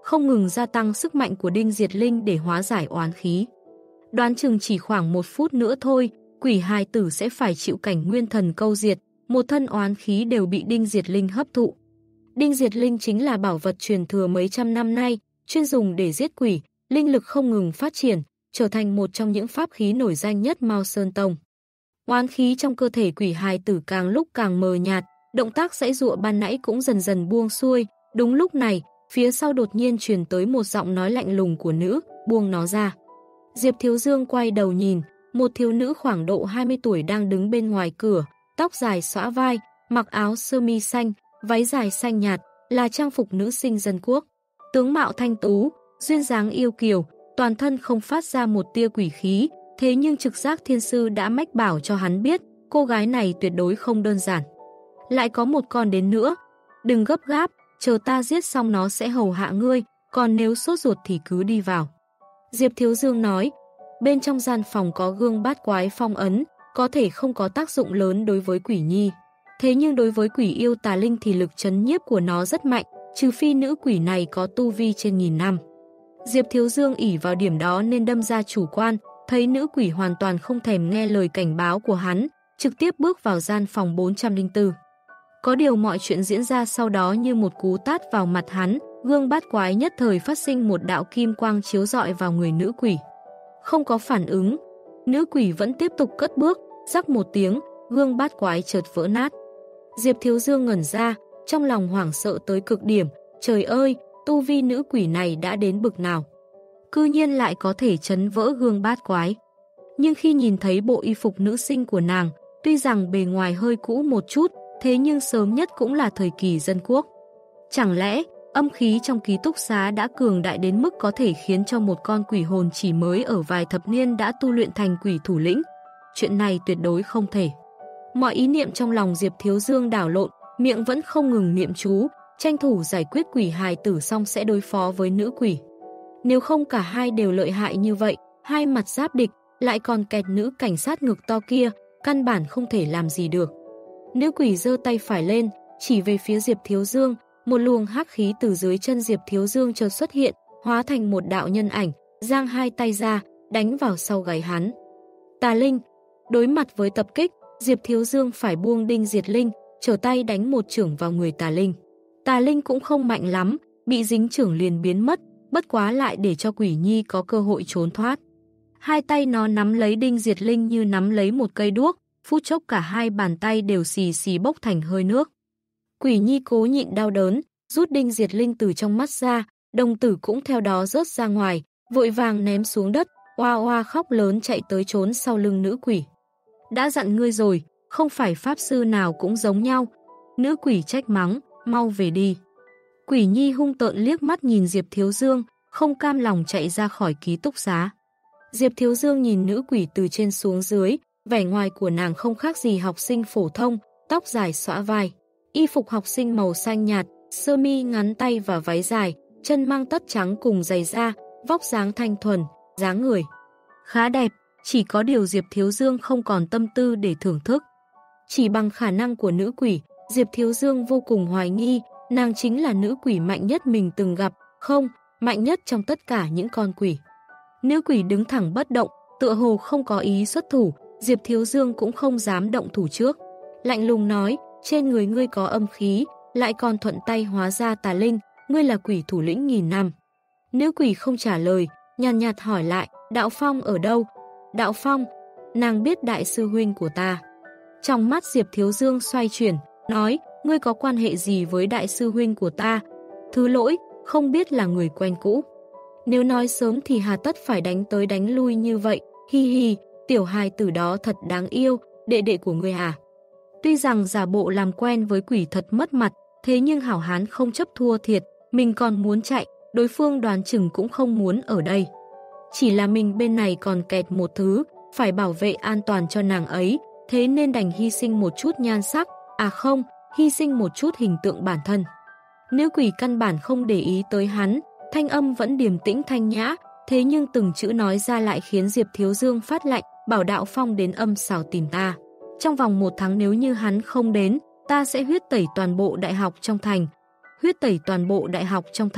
không ngừng gia tăng sức mạnh của Đinh Diệt Linh để hóa giải oán khí. Đoán chừng chỉ khoảng một phút nữa thôi, quỷ hài tử sẽ phải chịu cảnh nguyên thần câu diệt, một thân oán khí đều bị Đinh Diệt Linh hấp thụ. Đinh Diệt Linh chính là bảo vật truyền thừa mấy trăm năm nay, chuyên dùng để giết quỷ, linh lực không ngừng phát triển, trở thành một trong những pháp khí nổi danh nhất Mao Sơn Tông. Oán khí trong cơ thể quỷ hài tử càng lúc càng mờ nhạt, động tác giãy giụa ban nãy cũng dần dần buông xuôi. Đúng lúc này, phía sau đột nhiên truyền tới một giọng nói lạnh lùng của nữ, buông nó ra. Diệp Thiếu Dương quay đầu nhìn, một thiếu nữ khoảng độ hai mươi tuổi đang đứng bên ngoài cửa, tóc dài xõa vai, mặc áo sơ mi xanh, váy dài xanh nhạt, là trang phục nữ sinh dân quốc. Tướng mạo thanh tú, duyên dáng yêu kiều, toàn thân không phát ra một tia quỷ khí, thế nhưng trực giác thiên sư đã mách bảo cho hắn biết, cô gái này tuyệt đối không đơn giản. Lại có một con đến nữa, đừng gấp gáp, chờ ta giết xong nó sẽ hầu hạ ngươi, còn nếu sốt ruột thì cứ đi vào. Diệp Thiếu Dương nói, bên trong gian phòng có gương bát quái phong ấn, có thể không có tác dụng lớn đối với quỷ nhi. Thế nhưng đối với quỷ yêu tà linh thì lực trấn nhiếp của nó rất mạnh, trừ phi nữ quỷ này có tu vi trên nghìn năm. Diệp Thiếu Dương ỷ vào điểm đó nên đâm ra chủ quan, thấy nữ quỷ hoàn toàn không thèm nghe lời cảnh báo của hắn, trực tiếp bước vào gian phòng bốn trăm lẻ bốn. Có điều mọi chuyện diễn ra sau đó như một cú tát vào mặt hắn, gương bát quái nhất thời phát sinh một đạo kim quang chiếu rọi vào người nữ quỷ. Không có phản ứng, nữ quỷ vẫn tiếp tục cất bước, rắc một tiếng, gương bát quái chợt vỡ nát. Diệp Thiếu Dương ngẩn ra, trong lòng hoảng sợ tới cực điểm, trời ơi, tu vi nữ quỷ này đã đến bực nào. Cư nhiên lại có thể chấn vỡ gương bát quái. Nhưng khi nhìn thấy bộ y phục nữ sinh của nàng, tuy rằng bề ngoài hơi cũ một chút, thế nhưng sớm nhất cũng là thời kỳ dân quốc. Chẳng lẽ âm khí trong ký túc xá đã cường đại đến mức có thể khiến cho một con quỷ hồn chỉ mới ở vài thập niên đã tu luyện thành quỷ thủ lĩnh? Chuyện này tuyệt đối không thể. Mọi ý niệm trong lòng Diệp Thiếu Dương đảo lộn, miệng vẫn không ngừng niệm chú, tranh thủ giải quyết quỷ hài tử xong sẽ đối phó với nữ quỷ. Nếu không cả hai đều lợi hại như vậy, hai mặt giáp địch, lại còn kẹt nữ cảnh sát ngực to kia, căn bản không thể làm gì được. Nữ quỷ giơ tay phải lên, chỉ về phía Diệp Thiếu Dương, một luồng hắc khí từ dưới chân Diệp Thiếu Dương chợt xuất hiện, hóa thành một đạo nhân ảnh, giang hai tay ra, đánh vào sau gáy hắn. Tà Linh, đối mặt với tập kích, Diệp Thiếu Dương phải buông Đinh Diệt Linh, trở tay đánh một chưởng vào người Tà Linh. Tà Linh cũng không mạnh lắm, bị dính chưởng liền biến mất, bất quá lại để cho quỷ nhi có cơ hội trốn thoát. Hai tay nó nắm lấy Đinh Diệt Linh như nắm lấy một cây đuốc, phút chốc cả hai bàn tay đều xì xì bốc thành hơi nước. Quỷ nhi cố nhịn đau đớn, rút Đinh Diệt Linh từ trong mắt ra, đồng tử cũng theo đó rớt ra ngoài, vội vàng ném xuống đất, oa oa khóc lớn chạy tới trốn sau lưng nữ quỷ. Đã dặn ngươi rồi, không phải pháp sư nào cũng giống nhau. Nữ quỷ trách mắng, mau về đi. Quỷ nhi hung tợn liếc mắt nhìn Diệp Thiếu Dương, không cam lòng chạy ra khỏi ký túc xá. Diệp Thiếu Dương nhìn nữ quỷ từ trên xuống dưới, vẻ ngoài của nàng không khác gì học sinh phổ thông, tóc dài xõa vai. Y phục học sinh màu xanh nhạt, sơ mi ngắn tay và váy dài, chân mang tất trắng cùng giày da, vóc dáng thanh thuần, dáng người khá đẹp, chỉ có điều Diệp Thiếu Dương không còn tâm tư để thưởng thức. Chỉ bằng khả năng của nữ quỷ, Diệp Thiếu Dương vô cùng hoài nghi, nàng chính là nữ quỷ mạnh nhất mình từng gặp, không, mạnh nhất trong tất cả những con quỷ. Nữ quỷ đứng thẳng bất động, tựa hồ không có ý xuất thủ, Diệp Thiếu Dương cũng không dám động thủ trước. Lạnh lùng nói, trên người ngươi có âm khí, lại còn thuận tay hóa ra Tà Linh, ngươi là quỷ thủ lĩnh nghìn năm. Nữ quỷ không trả lời, nhàn nhạt hỏi lại, Đạo Phong ở đâu? Đạo Phong, nàng biết đại sư huynh của ta. Trong mắt Diệp Thiếu Dương xoay chuyển, nói, ngươi có quan hệ gì với đại sư huynh của ta? Thứ lỗi, không biết là người quen cũ. Nếu nói sớm thì hà tất phải đánh tới đánh lui như vậy, hi hi, tiểu hài tử đó thật đáng yêu, đệ đệ của ngươi à. Tuy rằng giả bộ làm quen với quỷ thật mất mặt, thế nhưng hảo hán không chấp thua thiệt, mình còn muốn chạy, đối phương đoán chừng cũng không muốn ở đây. Chỉ là mình bên này còn kẹt một thứ, phải bảo vệ an toàn cho nàng ấy, thế nên đành hy sinh một chút nhan sắc, à không, hy sinh một chút hình tượng bản thân. Nữ quỷ căn bản không để ý tới hắn, thanh âm vẫn điềm tĩnh thanh nhã, thế nhưng từng chữ nói ra lại khiến Diệp Thiếu Dương phát lạnh, bảo Đạo Phong đến âm xào tìm ta. Trong vòng một tháng nếu như hắn không đến, ta sẽ huyết tẩy toàn bộ đại học trong thành. Huyết tẩy toàn bộ đại học trong thành,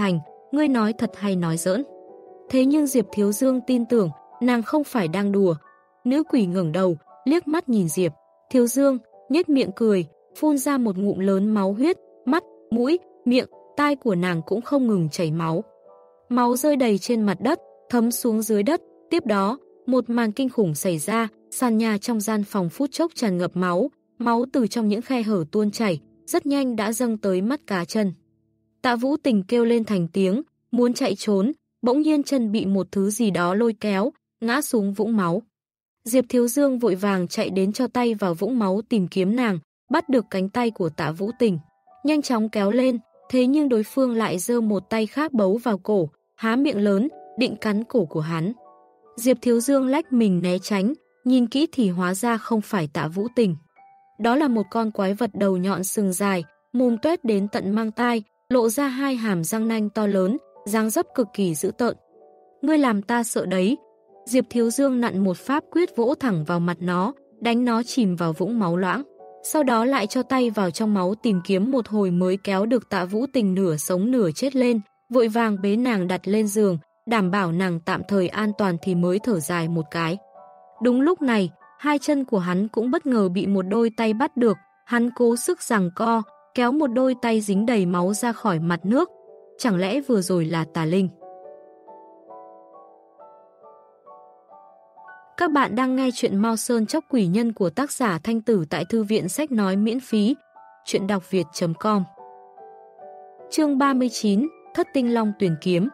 ngươi nói thật hay nói giỡn? Thế nhưng Diệp Thiếu Dương tin tưởng, nàng không phải đang đùa. Nữ quỷ ngẩng đầu, liếc mắt nhìn Diệp Thiếu Dương, nhếch miệng cười, phun ra một ngụm lớn máu huyết, mắt, mũi, miệng, tai của nàng cũng không ngừng chảy máu. Máu rơi đầy trên mặt đất, thấm xuống dưới đất, tiếp đó, một màn kinh khủng xảy ra, sàn nhà trong gian phòng phút chốc tràn ngập máu, máu từ trong những khe hở tuôn chảy, rất nhanh đã dâng tới mắt cá chân. Tạ Vũ Tình kêu lên thành tiếng, muốn chạy trốn, bỗng nhiên chân bị một thứ gì đó lôi kéo, ngã xuống vũng máu. Diệp Thiếu Dương vội vàng chạy đến cho tay vào vũng máu tìm kiếm nàng, bắt được cánh tay của Tạ Vũ Tình, nhanh chóng kéo lên, thế nhưng đối phương lại giơ một tay khác bấu vào cổ, há miệng lớn, định cắn cổ của hắn. Diệp Thiếu Dương lách mình né tránh, nhìn kỹ thì hóa ra không phải Tạ Vũ Tình. Đó là một con quái vật đầu nhọn sừng dài, mồm tuét đến tận mang tai, lộ ra hai hàm răng nanh to lớn, dáng dấp cực kỳ dữ tợn. Ngươi làm ta sợ đấy. Diệp Thiếu Dương nặn một pháp quyết vỗ thẳng vào mặt nó, đánh nó chìm vào vũng máu loãng. Sau đó lại cho tay vào trong máu tìm kiếm một hồi mới kéo được Tạ Vũ Tình nửa sống nửa chết lên, vội vàng bế nàng đặt lên giường, đảm bảo nàng tạm thời an toàn thì mới thở dài một cái. Đúng lúc này, hai chân của hắn cũng bất ngờ bị một đôi tay bắt được, hắn cố sức giằng co, kéo một đôi tay dính đầy máu ra khỏi mặt nước. Chẳng lẽ vừa rồi là tà linh? Các bạn đang nghe chuyện Mao Sơn Chóc Quỷ Nhân của tác giả Thanh Tử tại Thư viện Sách Nói miễn phí. Chuyện đọc việt chấm com. Chương ba mươi chín, Thất Tinh Long Tuyển Kiếm.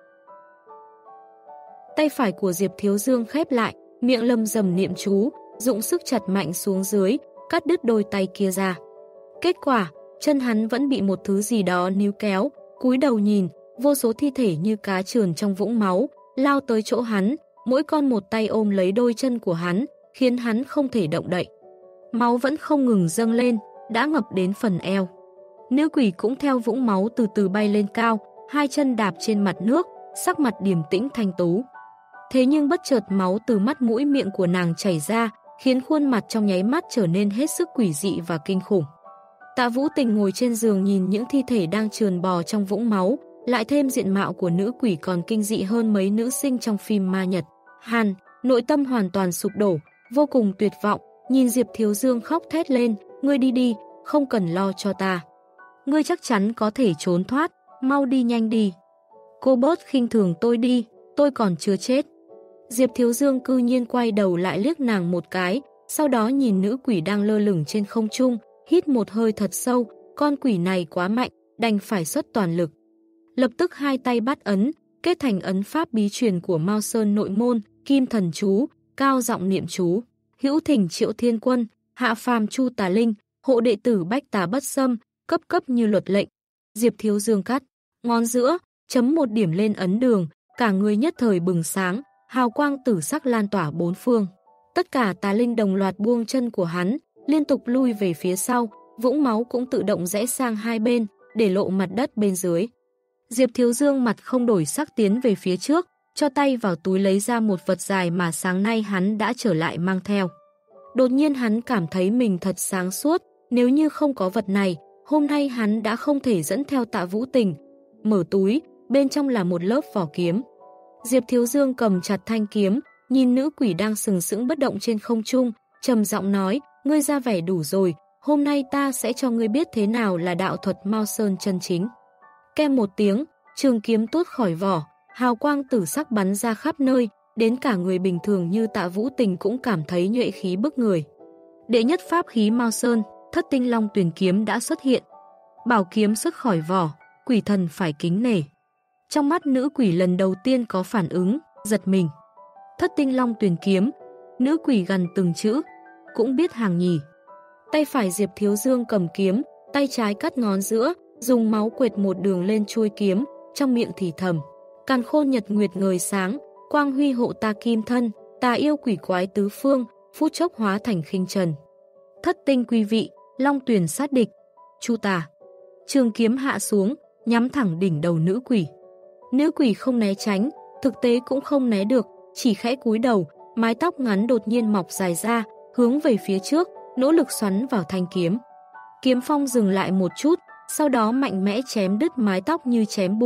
Tay phải của Diệp Thiếu Dương khép lại, miệng lầm rầm niệm chú, dụng sức chặt mạnh xuống dưới, cắt đứt đôi tay kia ra. Kết quả, chân hắn vẫn bị một thứ gì đó níu kéo, cúi đầu nhìn, vô số thi thể như cá trườn trong vũng máu, lao tới chỗ hắn, mỗi con một tay ôm lấy đôi chân của hắn, khiến hắn không thể động đậy. Máu vẫn không ngừng dâng lên, đã ngập đến phần eo. Nữ quỷ cũng theo vũng máu từ từ bay lên cao, hai chân đạp trên mặt nước, sắc mặt điềm tĩnh thanh tú. Thế nhưng bất chợt máu từ mắt mũi miệng của nàng chảy ra, khiến khuôn mặt trong nháy mắt trở nên hết sức quỷ dị và kinh khủng. Tạ Vũ Tình ngồi trên giường nhìn những thi thể đang trườn bò trong vũng máu, lại thêm diện mạo của nữ quỷ còn kinh dị hơn mấy nữ sinh trong phim ma Nhật. Hàn, nội tâm hoàn toàn sụp đổ, vô cùng tuyệt vọng, nhìn Diệp Thiếu Dương khóc thét lên, ngươi đi đi, không cần lo cho ta. Ngươi chắc chắn có thể trốn thoát, mau đi nhanh đi. Cô bớt khinh thường tôi đi, tôi còn chưa chết. Diệp Thiếu Dương cư nhiên quay đầu lại liếc nàng một cái, sau đó nhìn nữ quỷ đang lơ lửng trên không trung, hít một hơi thật sâu, con quỷ này quá mạnh, đành phải xuất toàn lực. Lập tức hai tay bắt ấn, kết thành ấn pháp bí truyền của Mao Sơn nội môn, Kim Thần Chú, cao giọng niệm chú, hữu thỉnh Triệu Thiên Quân, hạ phàm Chu Tà Linh, hộ đệ tử Bách Tà Bất Xâm, cấp cấp như luật lệnh. Diệp Thiếu Dương cắt ngón giữa, chấm một điểm lên ấn đường, cả người nhất thời bừng sáng, hào quang tử sắc lan tỏa bốn phương. Tất cả tà linh đồng loạt buông chân của hắn, liên tục lui về phía sau, vũng máu cũng tự động rẽ sang hai bên, để lộ mặt đất bên dưới. Diệp Thiếu Dương mặt không đổi sắc tiến về phía trước, cho tay vào túi lấy ra một vật dài mà sáng nay hắn đã trở lại mang theo. Đột nhiên hắn cảm thấy mình thật sáng suốt, nếu như không có vật này, hôm nay hắn đã không thể dẫn theo Tạ Vũ Tình. Mở túi, bên trong là một lớp vỏ kiếm. Diệp Thiếu Dương cầm chặt thanh kiếm, nhìn nữ quỷ đang sừng sững bất động trên không trung, trầm giọng nói, ngươi ra vẻ đủ rồi, hôm nay ta sẽ cho ngươi biết thế nào là đạo thuật Mao Sơn chân chính. Kem một tiếng, trường kiếm tuốt khỏi vỏ, hào quang tử sắc bắn ra khắp nơi, đến cả người bình thường như Tạ Vũ Tình cũng cảm thấy nhuệ khí bức người. Đệ nhất pháp khí Mao Sơn, Thất Tinh Long Tuyển Kiếm đã xuất hiện. Bảo kiếm xuất khỏi vỏ, quỷ thần phải kính nể. Trong mắt nữ quỷ lần đầu tiên có phản ứng, giật mình. Thất Tinh Long Tuyển Kiếm, nữ quỷ gần từng chữ, cũng biết hàng nhì. Tay phải Diệp Thiếu Dương cầm kiếm, tay trái cắt ngón giữa, dùng máu quệt một đường lên chuôi kiếm, trong miệng thì thầm. Càn khôn nhật nguyệt ngời sáng, quang huy hộ ta kim thân, tà yêu quỷ quái tứ phương, phút chốc hóa thành khinh trần. Thất tinh quý vị, long tuyển sát địch, chu tà. Trường kiếm hạ xuống, nhắm thẳng đỉnh đầu nữ quỷ. Nữ quỷ không né tránh, thực tế cũng không né được, chỉ khẽ cúi đầu, mái tóc ngắn đột nhiên mọc dài ra, hướng về phía trước, nỗ lực xoắn vào thanh kiếm. Kiếm phong dừng lại một chút, sau đó mạnh mẽ chém đứt mái tóc như chém bùn,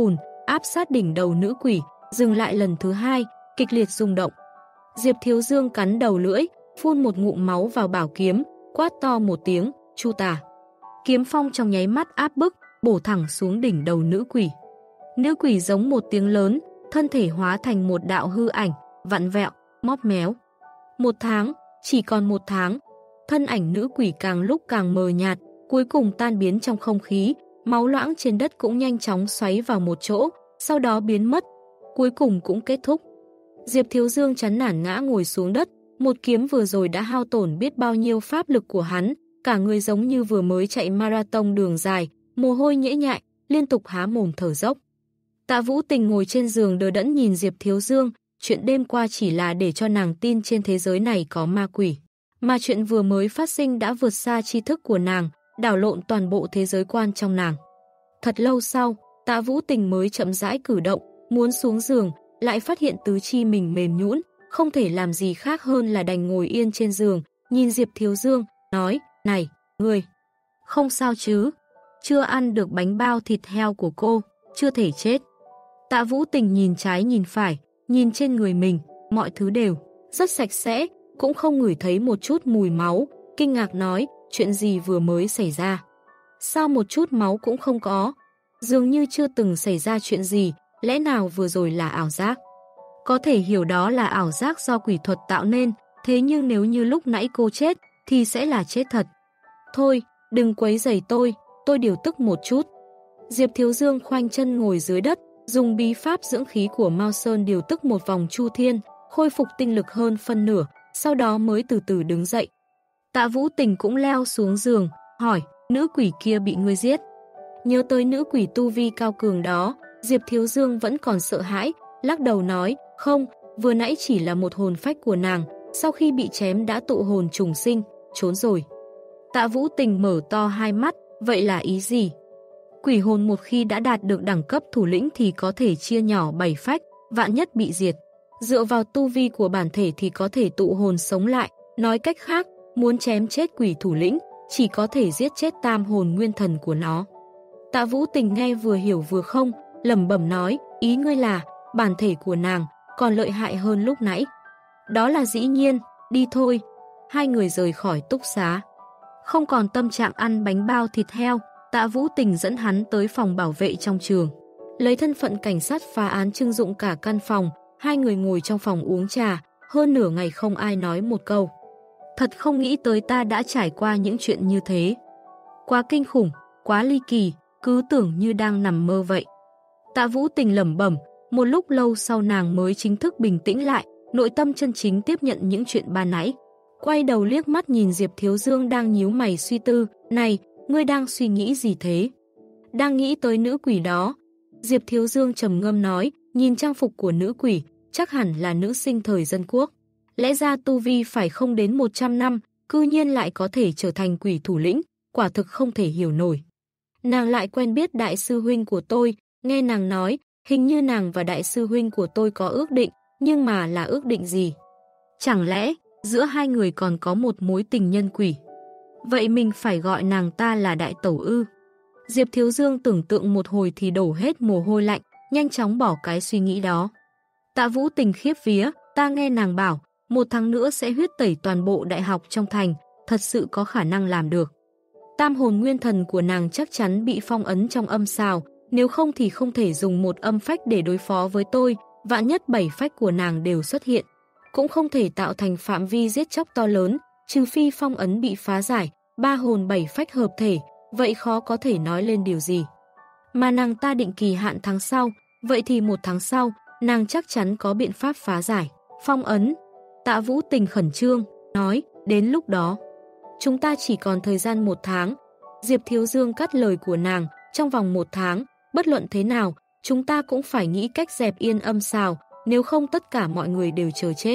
áp sát đỉnh đầu nữ quỷ, dừng lại lần thứ hai, kịch liệt rung động. Diệp Thiếu Dương cắn đầu lưỡi, phun một ngụm máu vào bảo kiếm, quát to một tiếng, Chu Tà. Kiếm phong trong nháy mắt áp bức, bổ thẳng xuống đỉnh đầu nữ quỷ. Nữ quỷ giống một tiếng lớn, thân thể hóa thành một đạo hư ảnh, vặn vẹo, móp méo. Một tháng, chỉ còn một tháng, thân ảnh nữ quỷ càng lúc càng mờ nhạt, cuối cùng tan biến trong không khí, máu loãng trên đất cũng nhanh chóng xoáy vào một chỗ, sau đó biến mất, cuối cùng cũng kết thúc. Diệp Thiếu Dương chán nản ngã ngồi xuống đất, một kiếm vừa rồi đã hao tổn biết bao nhiêu pháp lực của hắn, cả người giống như vừa mới chạy marathon đường dài, mồ hôi nhễ nhại, liên tục há mồm thở dốc. Tạ Vũ Tình ngồi trên giường đờ đẫn nhìn Diệp Thiếu Dương, chuyện đêm qua chỉ là để cho nàng tin trên thế giới này có ma quỷ. Mà chuyện vừa mới phát sinh đã vượt xa tri thức của nàng, đảo lộn toàn bộ thế giới quan trong nàng. Thật lâu sau, Tạ Vũ Tình mới chậm rãi cử động, muốn xuống giường, lại phát hiện tứ chi mình mềm nhũn, không thể làm gì khác hơn là đành ngồi yên trên giường, nhìn Diệp Thiếu Dương, nói, này, ngươi, không sao chứ, chưa ăn được bánh bao thịt heo của cô, chưa thể chết. Tạ Vũ Tình nhìn trái nhìn phải, nhìn trên người mình, mọi thứ đều rất sạch sẽ, cũng không ngửi thấy một chút mùi máu, kinh ngạc nói, chuyện gì vừa mới xảy ra. Sao một chút máu cũng không có, dường như chưa từng xảy ra chuyện gì, lẽ nào vừa rồi là ảo giác. Có thể hiểu đó là ảo giác do quỷ thuật tạo nên, thế nhưng nếu như lúc nãy cô chết, thì sẽ là chết thật. Thôi, đừng quấy rầy tôi, tôi điều tức một chút. Diệp Thiếu Dương khoanh chân ngồi dưới đất, dùng bí pháp dưỡng khí của Mao Sơn điều tức một vòng chu thiên, khôi phục tinh lực hơn phân nửa, sau đó mới từ từ đứng dậy. Tạ Vũ Tình cũng leo xuống giường, hỏi, nữ quỷ kia bị ngươi giết. Nhớ tới nữ quỷ tu vi cao cường đó, Diệp Thiếu Dương vẫn còn sợ hãi, lắc đầu nói, không, vừa nãy chỉ là một hồn phách của nàng, sau khi bị chém đã tụ hồn trùng sinh, trốn rồi. Tạ Vũ Tình mở to hai mắt, vậy là ý gì? Quỷ hồn một khi đã đạt được đẳng cấp thủ lĩnh thì có thể chia nhỏ bảy phách, vạn nhất bị diệt. Dựa vào tu vi của bản thể thì có thể tụ hồn sống lại, nói cách khác, muốn chém chết quỷ thủ lĩnh, chỉ có thể giết chết tam hồn nguyên thần của nó. Tạ Vũ Tình nghe vừa hiểu vừa không, lẩm bẩm nói, ý ngươi là, bản thể của nàng còn lợi hại hơn lúc nãy. Đó là dĩ nhiên, đi thôi. Hai người rời khỏi túc xá. Không còn tâm trạng ăn bánh bao thịt heo, Tạ Vũ Tình dẫn hắn tới phòng bảo vệ trong trường. Lấy thân phận cảnh sát phá án trưng dụng cả căn phòng, hai người ngồi trong phòng uống trà, hơn nửa ngày không ai nói một câu. Thật không nghĩ tới ta đã trải qua những chuyện như thế. Quá kinh khủng, quá ly kỳ, cứ tưởng như đang nằm mơ vậy. Tạ Vũ Tình lẩm bẩm, một lúc lâu sau nàng mới chính thức bình tĩnh lại, nội tâm chân chính tiếp nhận những chuyện ban nãy. Quay đầu liếc mắt nhìn Diệp Thiếu Dương đang nhíu mày suy tư, này, ngươi đang suy nghĩ gì thế? Đang nghĩ tới nữ quỷ đó. Diệp Thiếu Dương trầm ngâm nói, nhìn trang phục của nữ quỷ, chắc hẳn là nữ sinh thời dân quốc. Lẽ ra tu vi phải không đến một trăm năm, cư nhiên lại có thể trở thành quỷ thủ lĩnh, quả thực không thể hiểu nổi. Nàng lại quen biết đại sư huynh của tôi, nghe nàng nói, hình như nàng và đại sư huynh của tôi có ước định, nhưng mà là ước định gì? Chẳng lẽ, giữa hai người còn có một mối tình nhân quỷ? Vậy mình phải gọi nàng ta là đại tẩu ư? Diệp Thiếu Dương tưởng tượng một hồi thì đổ hết mồ hôi lạnh, nhanh chóng bỏ cái suy nghĩ đó. Tạ Vũ Tình khiếp vía, ta nghe nàng bảo, một tháng nữa sẽ huyết tẩy toàn bộ đại học trong thành, thật sự có khả năng làm được. Tam hồn nguyên thần của nàng chắc chắn bị phong ấn trong âm xào, nếu không thì không thể dùng một âm phách để đối phó với tôi, vạn nhất bảy phách của nàng đều xuất hiện. Cũng không thể tạo thành phạm vi giết chóc to lớn, trừ phi phong ấn bị phá giải, ba hồn bảy phách hợp thể, vậy khó có thể nói lên điều gì. Mà nàng ta định kỳ hạn tháng sau, vậy thì một tháng sau, nàng chắc chắn có biện pháp phá giải, phong ấn. Tạ Vũ Tình khẩn trương, nói, đến lúc đó, chúng ta chỉ còn thời gian một tháng. Diệp Thiếu Dương cắt lời của nàng, trong vòng một tháng, bất luận thế nào, chúng ta cũng phải nghĩ cách dẹp yên âm xào, nếu không tất cả mọi người đều chờ chết.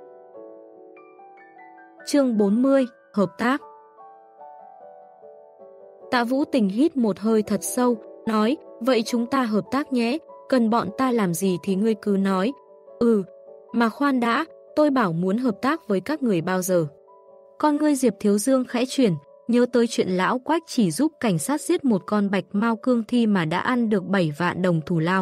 Chương bốn mươi, Hợp tác. Tạ Vũ Tình hít một hơi thật sâu, nói, vậy chúng ta hợp tác nhé, cần bọn ta làm gì thì ngươi cứ nói. Ừ, mà khoan đã, tôi bảo muốn hợp tác với các người bao giờ. Con ngươi Diệp Thiếu Dương khẽ chuyển, nhớ tới chuyện lão Quách chỉ giúp cảnh sát giết một con bạch mao cương thi mà đã ăn được bảy vạn đồng thù lao.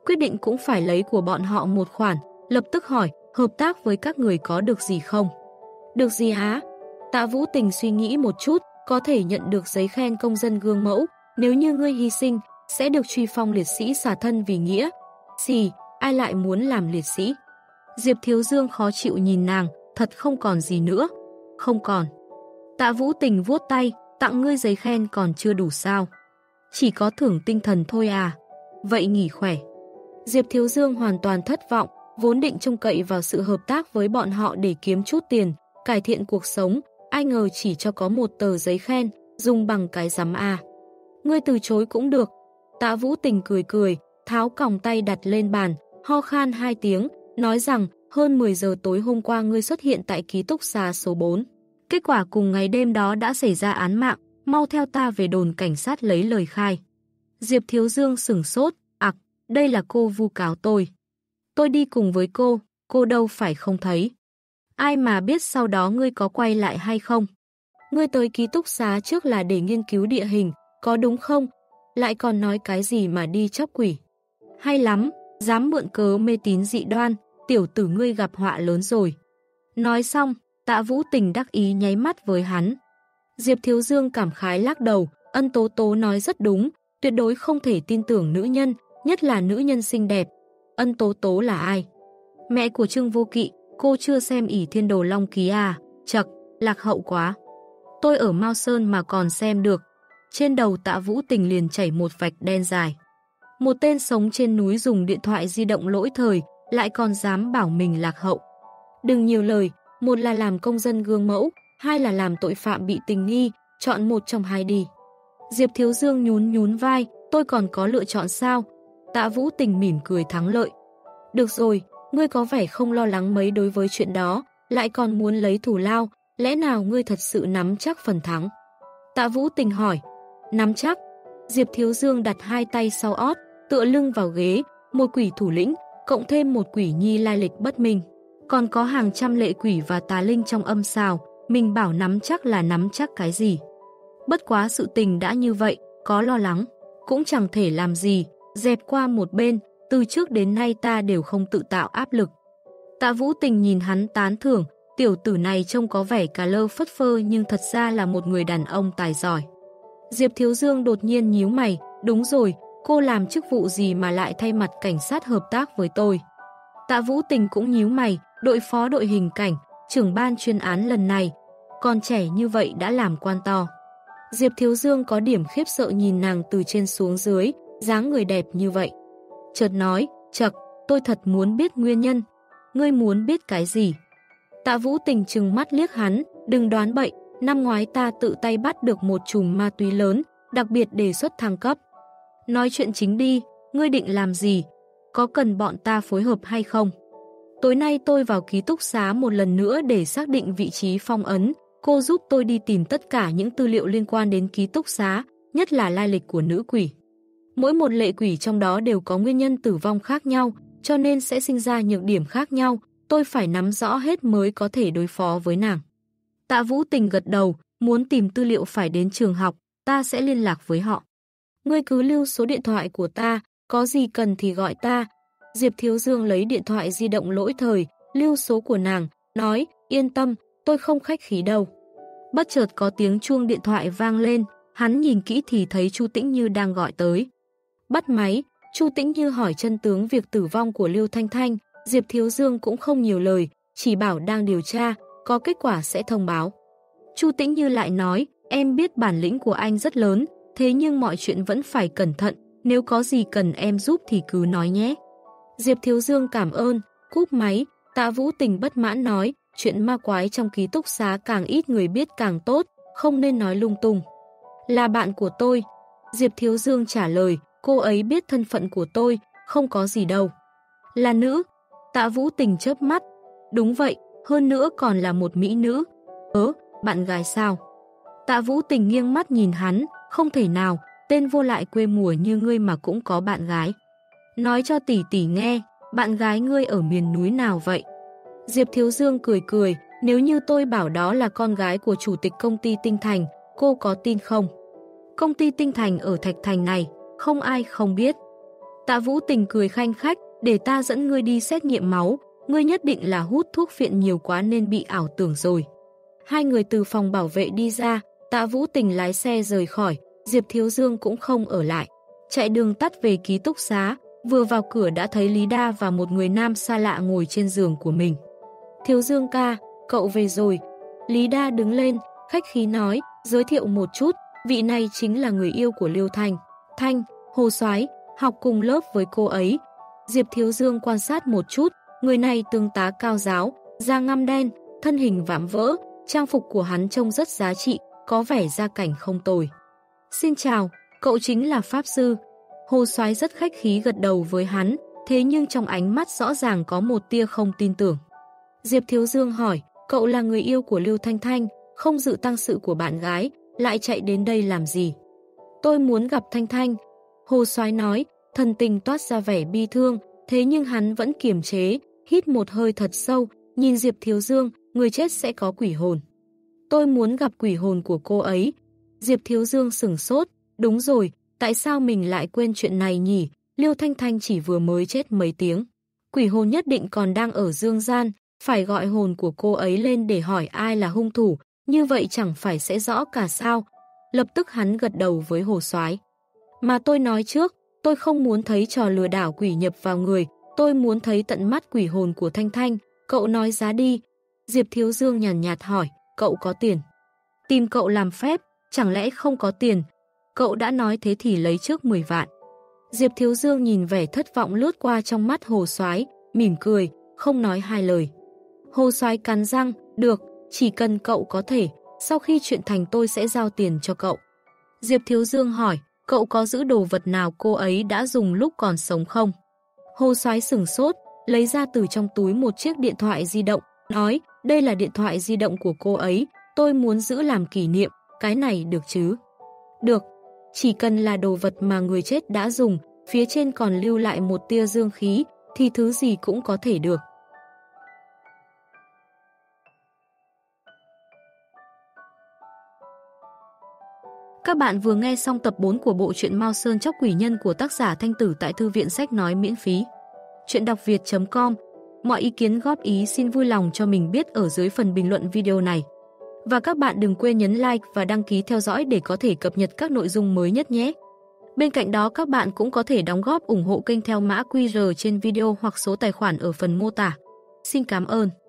quyết định cũng phải lấy của bọn họ một khoản, lập tức hỏi, hợp tác với các người có được gì không? Được gì hả? Tạ Vũ Tình suy nghĩ một chút, có thể nhận được giấy khen công dân gương mẫu, nếu như ngươi hy sinh, sẽ được truy phong liệt sĩ xả thân vì nghĩa. Xì, ai lại muốn làm liệt sĩ? Diệp Thiếu Dương khó chịu nhìn nàng, thật không còn gì nữa. Không còn. Tạ Vũ Tình vuốt tay, tặng ngươi giấy khen còn chưa đủ sao? Chỉ có thưởng tinh thần thôi à? Vậy nghỉ khỏe. Diệp Thiếu Dương hoàn toàn thất vọng, vốn định trông cậy vào sự hợp tác với bọn họ để kiếm chút tiền, cải thiện cuộc sống, ai ngờ chỉ cho có một tờ giấy khen, dùng bằng cái rắm à. Ngươi từ chối cũng được. Tạ Vũ Tình cười cười, tháo còng tay đặt lên bàn, ho khan hai tiếng, nói rằng hơn mười giờ tối hôm qua ngươi xuất hiện tại ký túc xá số bốn. Kết quả cùng ngày đêm đó đã xảy ra án mạng, mau theo ta về đồn cảnh sát lấy lời khai. Diệp Thiếu Dương sửng sốt, ặc, đây là cô vu cáo tôi. Tôi đi cùng với cô, cô đâu phải không thấy. Ai mà biết sau đó ngươi có quay lại hay không? Ngươi tới ký túc xá trước là để nghiên cứu địa hình, có đúng không? Lại còn nói cái gì mà đi chóc quỷ. Hay lắm, dám mượn cớ mê tín dị đoan, tiểu tử ngươi gặp họa lớn rồi. Nói xong, Tạ Vũ Tình đắc ý nháy mắt với hắn. Diệp Thiếu Dương cảm khái lắc đầu, Ân Tố Tố nói rất đúng, tuyệt đối không thể tin tưởng nữ nhân, nhất là nữ nhân xinh đẹp. Ân Tố Tố là ai? Mẹ của Trương Vô Kỵ, cô chưa xem ỷ Thiên Đồ Long Ký à? Chật, lạc hậu quá. Tôi ở Mao Sơn mà còn xem được. Trên đầu Tạ Vũ Tình liền chảy một vạch đen dài. Một tên sống trên núi dùng điện thoại di động lỗi thời, lại còn dám bảo mình lạc hậu. Đừng nhiều lời, một là làm công dân gương mẫu, hai là làm tội phạm bị tình nghi, chọn một trong hai đi. Diệp Thiếu Dương nhún nhún vai, tôi còn có lựa chọn sao? Tạ Vũ Tình mỉm cười thắng lợi. Được rồi, ngươi có vẻ không lo lắng mấy đối với chuyện đó, lại còn muốn lấy thù lao, lẽ nào ngươi thật sự nắm chắc phần thắng? Tạ Vũ Tình hỏi. Nắm chắc. Diệp Thiếu Dương đặt hai tay sau ót, tựa lưng vào ghế, một quỷ thủ lĩnh, cộng thêm một quỷ nhi lai lịch bất minh. Còn có hàng trăm lệ quỷ và tà linh trong âm xào, mình bảo nắm chắc là nắm chắc cái gì. Bất quá sự tình đã như vậy, có lo lắng, cũng chẳng thể làm gì, dẹp qua một bên, từ trước đến nay ta đều không tự tạo áp lực. Tạ Vũ Tình nhìn hắn tán thưởng, tiểu tử này trông có vẻ cà lơ phất phơ nhưng thật ra là một người đàn ông tài giỏi. Diệp Thiếu Dương đột nhiên nhíu mày, đúng rồi, cô làm chức vụ gì mà lại thay mặt cảnh sát hợp tác với tôi? Tạ Vũ Tình cũng nhíu mày, đội phó đội hình cảnh, trưởng ban chuyên án lần này, còn trẻ như vậy đã làm quan to. Diệp Thiếu Dương có điểm khiếp sợ nhìn nàng từ trên xuống dưới, dáng người đẹp như vậy. Chợt nói, chậc, tôi thật muốn biết nguyên nhân. Ngươi muốn biết cái gì? Tạ Vũ Tình trừng mắt liếc hắn, đừng đoán bậy, năm ngoái ta tự tay bắt được một chùm ma túy lớn, đặc biệt đề xuất thăng cấp. Nói chuyện chính đi, ngươi định làm gì? Có cần bọn ta phối hợp hay không? Tối nay tôi vào ký túc xá một lần nữa để xác định vị trí phong ấn, cô giúp tôi đi tìm tất cả những tư liệu liên quan đến ký túc xá, nhất là lai lịch của nữ quỷ. Mỗi một lệ quỷ trong đó đều có nguyên nhân tử vong khác nhau, cho nên sẽ sinh ra nhược điểm khác nhau, tôi phải nắm rõ hết mới có thể đối phó với nàng. Tạ Vũ Tình gật đầu, muốn tìm tư liệu phải đến trường học, ta sẽ liên lạc với họ. Ngươi cứ lưu số điện thoại của ta, có gì cần thì gọi ta. Diệp Thiếu Dương lấy điện thoại di động lỗi thời, lưu số của nàng, nói, yên tâm, tôi không khách khí đâu. Bất chợt có tiếng chuông điện thoại vang lên, hắn nhìn kỹ thì thấy Chu Tĩnh Như đang gọi tới. Bắt máy, Chu Tĩnh Như hỏi chân tướng việc tử vong của Lưu Thanh Thanh, Diệp Thiếu Dương cũng không nhiều lời, chỉ bảo đang điều tra, có kết quả sẽ thông báo. Chu Tĩnh Như lại nói, em biết bản lĩnh của anh rất lớn, thế nhưng mọi chuyện vẫn phải cẩn thận, nếu có gì cần em giúp thì cứ nói nhé. Diệp Thiếu Dương cảm ơn, cúp máy, Tạ Vũ Tình bất mãn nói, chuyện ma quái trong ký túc xá càng ít người biết càng tốt, không nên nói lung tung. Là bạn của tôi. Diệp Thiếu Dương trả lời, cô ấy biết thân phận của tôi, không có gì đâu. Là nữ. Tạ Vũ Tình chớp mắt. Đúng vậy, hơn nữa còn là một mỹ nữ. Ớ, bạn gái sao? Tạ Vũ Tình nghiêng mắt nhìn hắn, không thể nào, tên vô lại quê mùa như ngươi mà cũng có bạn gái. Nói cho tỷ tỷ nghe, bạn gái ngươi ở miền núi nào vậy? Diệp Thiếu Dương cười cười, nếu như tôi bảo đó là con gái của chủ tịch công ty Tinh Thành, cô có tin không? Công ty Tinh Thành ở Thạch Thành này, không ai không biết. Tạ Vũ Tình cười khanh khách, để ta dẫn ngươi đi xét nghiệm máu, ngươi nhất định là hút thuốc phiện nhiều quá nên bị ảo tưởng rồi. Hai người từ phòng bảo vệ đi ra, Tạ Vũ Tình lái xe rời khỏi, Diệp Thiếu Dương cũng không ở lại. Chạy đường tắt về ký túc xá, vừa vào cửa đã thấy Lý Đa và một người nam xa lạ ngồi trên giường của mình. Thiếu Dương ca, cậu về rồi. Lý Đa đứng lên, khách khí nói, giới thiệu một chút, vị này chính là người yêu của Liêu Thanh. Thanh, Hồ Soái, học cùng lớp với cô ấy. Diệp Thiếu Dương quan sát một chút, người này tướng tá cao giáo, da ngăm đen, thân hình vạm vỡ, trang phục của hắn trông rất giá trị, có vẻ gia cảnh không tồi. Xin chào, cậu chính là Pháp Sư. Hồ Soái rất khách khí gật đầu với hắn, thế nhưng trong ánh mắt rõ ràng có một tia không tin tưởng. Diệp Thiếu Dương hỏi, cậu là người yêu của Lưu Thanh Thanh, không dự tang sự của bạn gái, lại chạy đến đây làm gì? Tôi muốn gặp Thanh Thanh. Hồ Soái nói, thần tình toát ra vẻ bi thương, thế nhưng hắn vẫn kiềm chế, hít một hơi thật sâu, nhìn Diệp Thiếu Dương, người chết sẽ có quỷ hồn. Tôi muốn gặp quỷ hồn của cô ấy. Diệp Thiếu Dương sửng sốt, đúng rồi, tại sao mình lại quên chuyện này nhỉ? Liêu Thanh Thanh chỉ vừa mới chết mấy tiếng. Quỷ hồn nhất định còn đang ở dương gian, phải gọi hồn của cô ấy lên để hỏi ai là hung thủ, như vậy chẳng phải sẽ rõ cả sao? Lập tức hắn gật đầu với Hồ Soái. Mà tôi nói trước, tôi không muốn thấy trò lừa đảo quỷ nhập vào người, tôi muốn thấy tận mắt quỷ hồn của Thanh Thanh, cậu nói giá đi. Diệp Thiếu Dương nhàn nhạt, nhạt hỏi, cậu có tiền? Tìm cậu làm phép, chẳng lẽ không có tiền? Cậu đã nói thế thì lấy trước mười vạn. Diệp Thiếu Dương nhìn vẻ thất vọng lướt qua trong mắt Hồ Soái, mỉm cười, không nói hai lời. Hồ Soái cắn răng, được, chỉ cần cậu có thể, sau khi chuyện thành tôi sẽ giao tiền cho cậu. Diệp Thiếu Dương hỏi, cậu có giữ đồ vật nào cô ấy đã dùng lúc còn sống không? Hồ Soái sửng sốt, lấy ra từ trong túi một chiếc điện thoại di động, nói, đây là điện thoại di động của cô ấy, tôi muốn giữ làm kỷ niệm, cái này được chứ? Được, chỉ cần là đồ vật mà người chết đã dùng, phía trên còn lưu lại một tia dương khí, thì thứ gì cũng có thể được. Các bạn vừa nghe xong tập bốn của bộ truyện Mao Sơn Chóc Quỷ Nhân của tác giả Thanh Tử tại Thư viện Sách Nói miễn phí. Chuyện đọc việt chấm com. Mọi ý kiến góp ý xin vui lòng cho mình biết ở dưới phần bình luận video này. Và các bạn đừng quên nhấn like và đăng ký theo dõi để có thể cập nhật các nội dung mới nhất nhé. Bên cạnh đó các bạn cũng có thể đóng góp ủng hộ kênh theo mã quy rờ trên video hoặc số tài khoản ở phần mô tả. Xin cảm ơn.